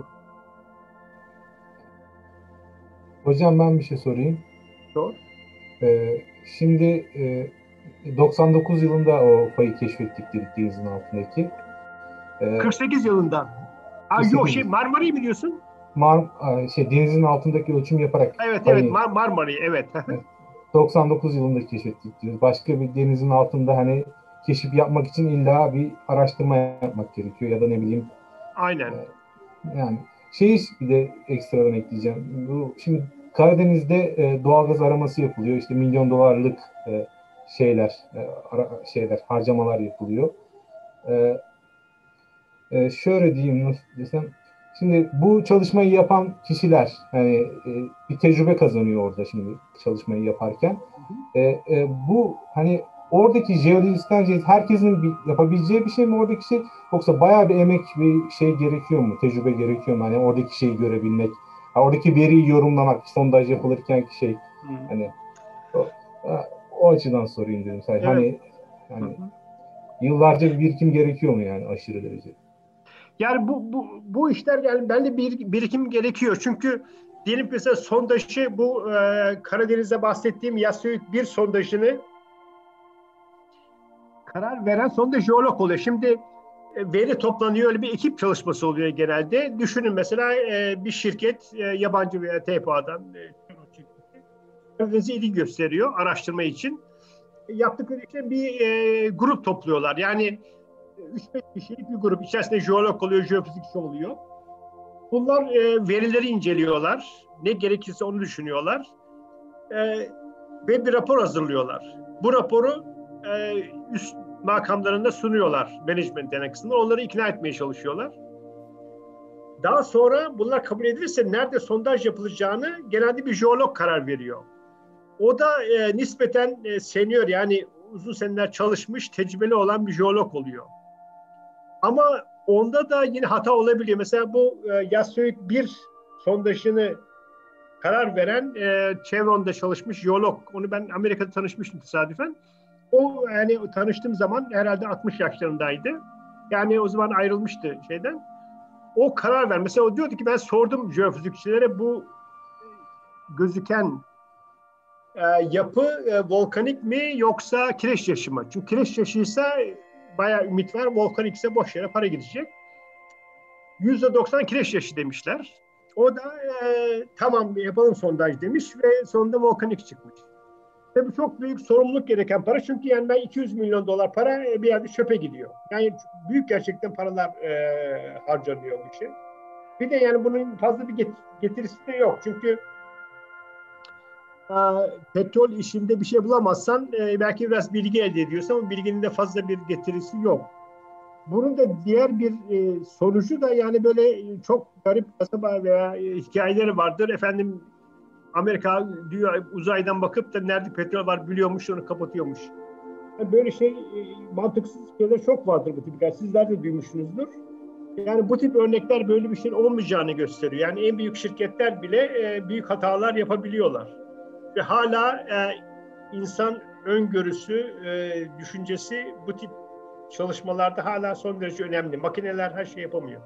Hocam ben bir şey sorayım. Sor. Ee, şimdi e, doksan dokuz yılında o payı keşfettik dedik denizin altındaki. Ee, kırk sekiz yılından. Ha, kırk sekiz yok şey Marmara'yı mı diyorsun? Mar şey denizin altındaki ölçüm yaparak. Evet payı, evet Mar Marmara'yı evet. doksan dokuz yılında keşfettik diyoruz. Başka bir denizin altında hani keşif yapmak için illa bir araştırma yapmak gerekiyor ya da ne bileyim. Aynen. E, yani şey bir de ekstradan ekleyeceğim. Bu şimdi Karadeniz'de e, doğalgaz araması yapılıyor. İşte milyon dolarlık e, şeyler, e, ara, şeyler, harcamalar yapılıyor. E, e, şöyle diyeyim nasıl desem. Şimdi bu çalışmayı yapan kişiler hani e, bir tecrübe kazanıyor orada şimdi çalışmayı yaparken. E, e, bu hani oradaki jeolojisten herkesin bir, yapabileceği bir şey mi oradaki şey? Yoksa bayağı bir emek bir şey gerekiyor mu? Tecrübe gerekiyor mu? Hani oradaki şeyi görebilmek, oradaki veriyi yorumlamak, sondaj yapılırken şey hani o, o açıdan sorayım dedim sadece. Evet. Hani hani hı hı. Yıllarca bir birikim gerekiyor mu yani aşırı derece? Yani bu bu bu işler yani bende bir birikim gerekiyor. Çünkü diyelim mesela sondajı bu e, Karadeniz'de bahsettiğim Yassıöğüt bir sondajını karar veren sondaj jeolog oluyor. Şimdi e, veri toplanıyor, öyle bir ekip çalışması oluyor genelde. Düşünün mesela e, bir şirket e, yabancı veya T P A'dan Karadeniz'e ilgi gösteriyor araştırma için. E, yaptıkları için bir e, grup topluyorlar. Yani üç beş kişilik bir grup. İçerisinde jeolog oluyor, jeofizikçi oluyor. Bunlar e, verileri inceliyorlar. Ne gerekirse onu düşünüyorlar. E, ve bir rapor hazırlıyorlar. Bu raporu e, üst makamlarında sunuyorlar. Management denen kısımda. Onları ikna etmeye çalışıyorlar. Daha sonra bunlar kabul edilirse nerede sondaj yapılacağını genelde bir jeolog karar veriyor. O da e, nispeten e, senior yani uzun seneler çalışmış, tecrübeli olan bir jeolog oluyor. Ama onda da yine hata olabiliyor. Mesela bu e, Yassıöğüt bir sondajını karar veren e, Chevron'da çalışmış jeolog. Onu ben Amerika'da tanışmıştım tesadüfen. O yani tanıştığım zaman herhalde altmış yaşlarındaydı. Yani o zaman ayrılmıştı şeyden. O karar ver. Mesela o diyordu ki ben sordum jeofizikçilere bu gözüken e, yapı e, volkanik mi yoksa kireç taşı mı? Çünkü kireç taşıysa bayağı ümit var. Volkanik ise boş yere para gidecek. yüzde doksan kireç taşı demişler. O da e, tamam yapalım sondaj demiş ve sonunda volkanik çıkmış. Tabii çok büyük sorumluluk gereken para. Çünkü yani ben iki yüz milyon dolar para bir yerde çöpe gidiyor. Yani büyük gerçekten paralar e, harcanıyor bu işe. Bir de yani bunun fazla bir getirisi de yok. Çünkü a, petrol işinde bir şey bulamazsan e, belki biraz bilgi elde ediyorsun ama bilginin de fazla bir getirisi yok. Bunun da diğer bir e, sonucu da yani böyle çok garip kasaba veya e, hikayeleri vardır. Efendim Amerika diyor uzaydan bakıp da nerede petrol var biliyormuş, onu kapatıyormuş. Yani böyle şey e, mantıksız şeyler çok vardır bu tip. Yani sizler de duymuşsunuzdur. Yani bu tip örnekler böyle bir şey olmayacağını gösteriyor. Yani en büyük şirketler bile e, büyük hatalar yapabiliyorlar. Ve hala e, insan öngörüsü, e, düşüncesi bu tip çalışmalarda hala son derece önemli. Makineler her şey yapamıyor.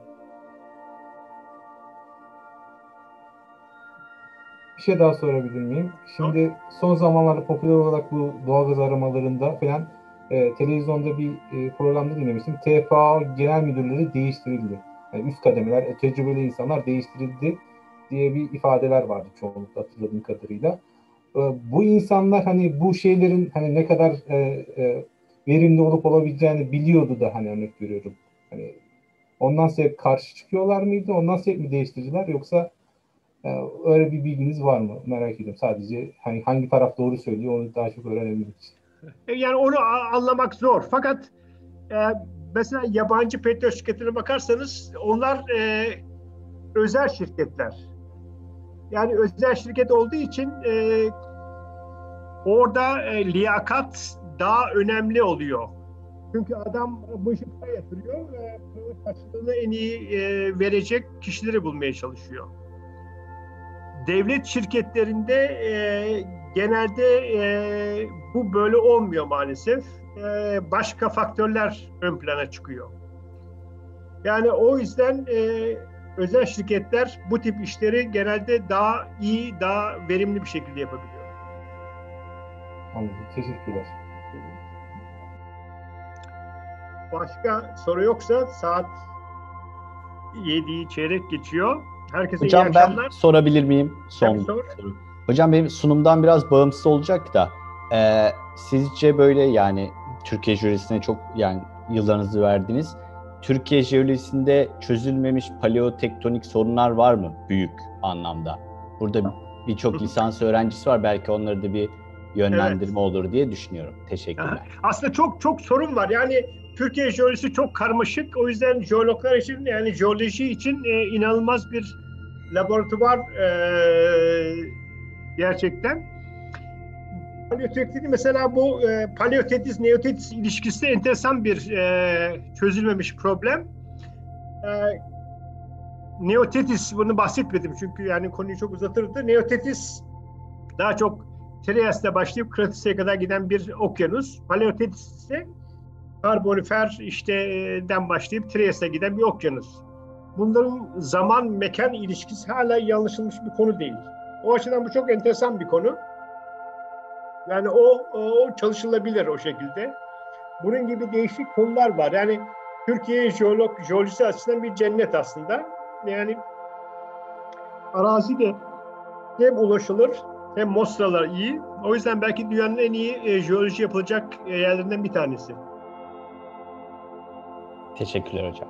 Bir şey daha sorabilir miyim? Şimdi son zamanlarda popüler olarak bu doğalgaz aramalarında falan e, televizyonda bir e, programda dinlemiştim. T F A genel müdürleri değiştirildi. Yani üst kademeler, e, tecrübeli insanlar değiştirildi diye bir ifadeler vardı çoğunlukla hatırladığım kadarıyla. E, bu insanlar hani bu şeylerin hani ne kadar e, e, verimli olup olabileceğini biliyordu da hani örnek veriyorum. Hani ondan sebep karşı çıkıyorlar mıydı? Ondan sebep mi değiştirdiler yoksa e, öyle bir bilginiz var mı? Merak ediyorum. Sadece hani hangi taraf doğru söylüyor onu daha çok öğrenebilmek için. Yani onu a- anlamak zor. Fakat e, mesela yabancı petrol şirketlerine bakarsanız onlar e, özel şirketler. Yani özel şirket olduğu için e, orada e, liyakat daha önemli oluyor. Çünkü adam bu işe para yatırıyor ve para karşılığını en iyi e, verecek kişileri bulmaya çalışıyor. Devlet şirketlerinde e, genelde e, bu böyle olmuyor maalesef. E, başka faktörler ön plana çıkıyor. Yani o yüzden e, özel şirketler bu tip işleri genelde daha iyi, daha verimli bir şekilde yapabiliyor. Anladım. Teşekkürler. Başka soru yoksa saat yediyi çeyrek geçiyor. Herkese iyi Hocam ben akşamlar. sorabilir miyim? Son Tabii sor. soru. Hocam benim sunumdan biraz bağımsız olacak da e, sizce böyle yani Türkiye jeolojisine çok yani yıllarınızı verdiniz. Türkiye jeolojisinde çözülmemiş paleotektonik sorunlar var mı büyük anlamda? Burada birçok lisans öğrencisi var. Belki onları da bir yönlendirme evet. olur diye düşünüyorum. Teşekkürler. Aslında çok çok sorun var. Yani Türkiye jeolojisi çok karmaşık. O yüzden jeologlar için yani jeoloji için e, inanılmaz bir laboratuvar e, gerçekten. Paleoteknik mesela bu e, paleotetis neotetis ilişkisi enteresan bir e, çözülmemiş problem. E, neotetis bunu bahsetmedim çünkü yani konuyu çok uzatırdı. Neotetis daha çok Trias'ta başlayıp Kratos'a kadar giden bir okyanus. Paleotetis ise Karbonifer işteden başlayıp Trias'a giden bir okyanus. Bunların zaman mekan ilişkisi hala yanlışılmış bir konu değil. O açıdan bu çok enteresan bir konu. Yani o, o çalışılabilir o şekilde. Bunun gibi değişik konular var. Yani Türkiye jeolog, jeolojisi açısından bir cennet aslında. Yani arazi de hem ulaşılır hem mostralar iyi. O yüzden belki dünyanın en iyi e, jeoloji yapılacak e, yerlerinden bir tanesi. Teşekkürler hocam.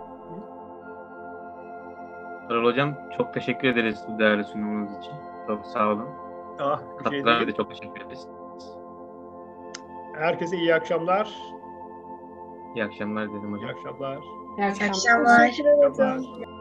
Erol Hocam çok teşekkür ederiz bu değerli sunumunuz için. Çok sağ olun. Ah, Katkılarına da çok teşekkür ederiz. Herkese iyi akşamlar. İyi akşamlar dedim hocam. İyi akşamlar. İyi akşamlar. İyi akşamlar.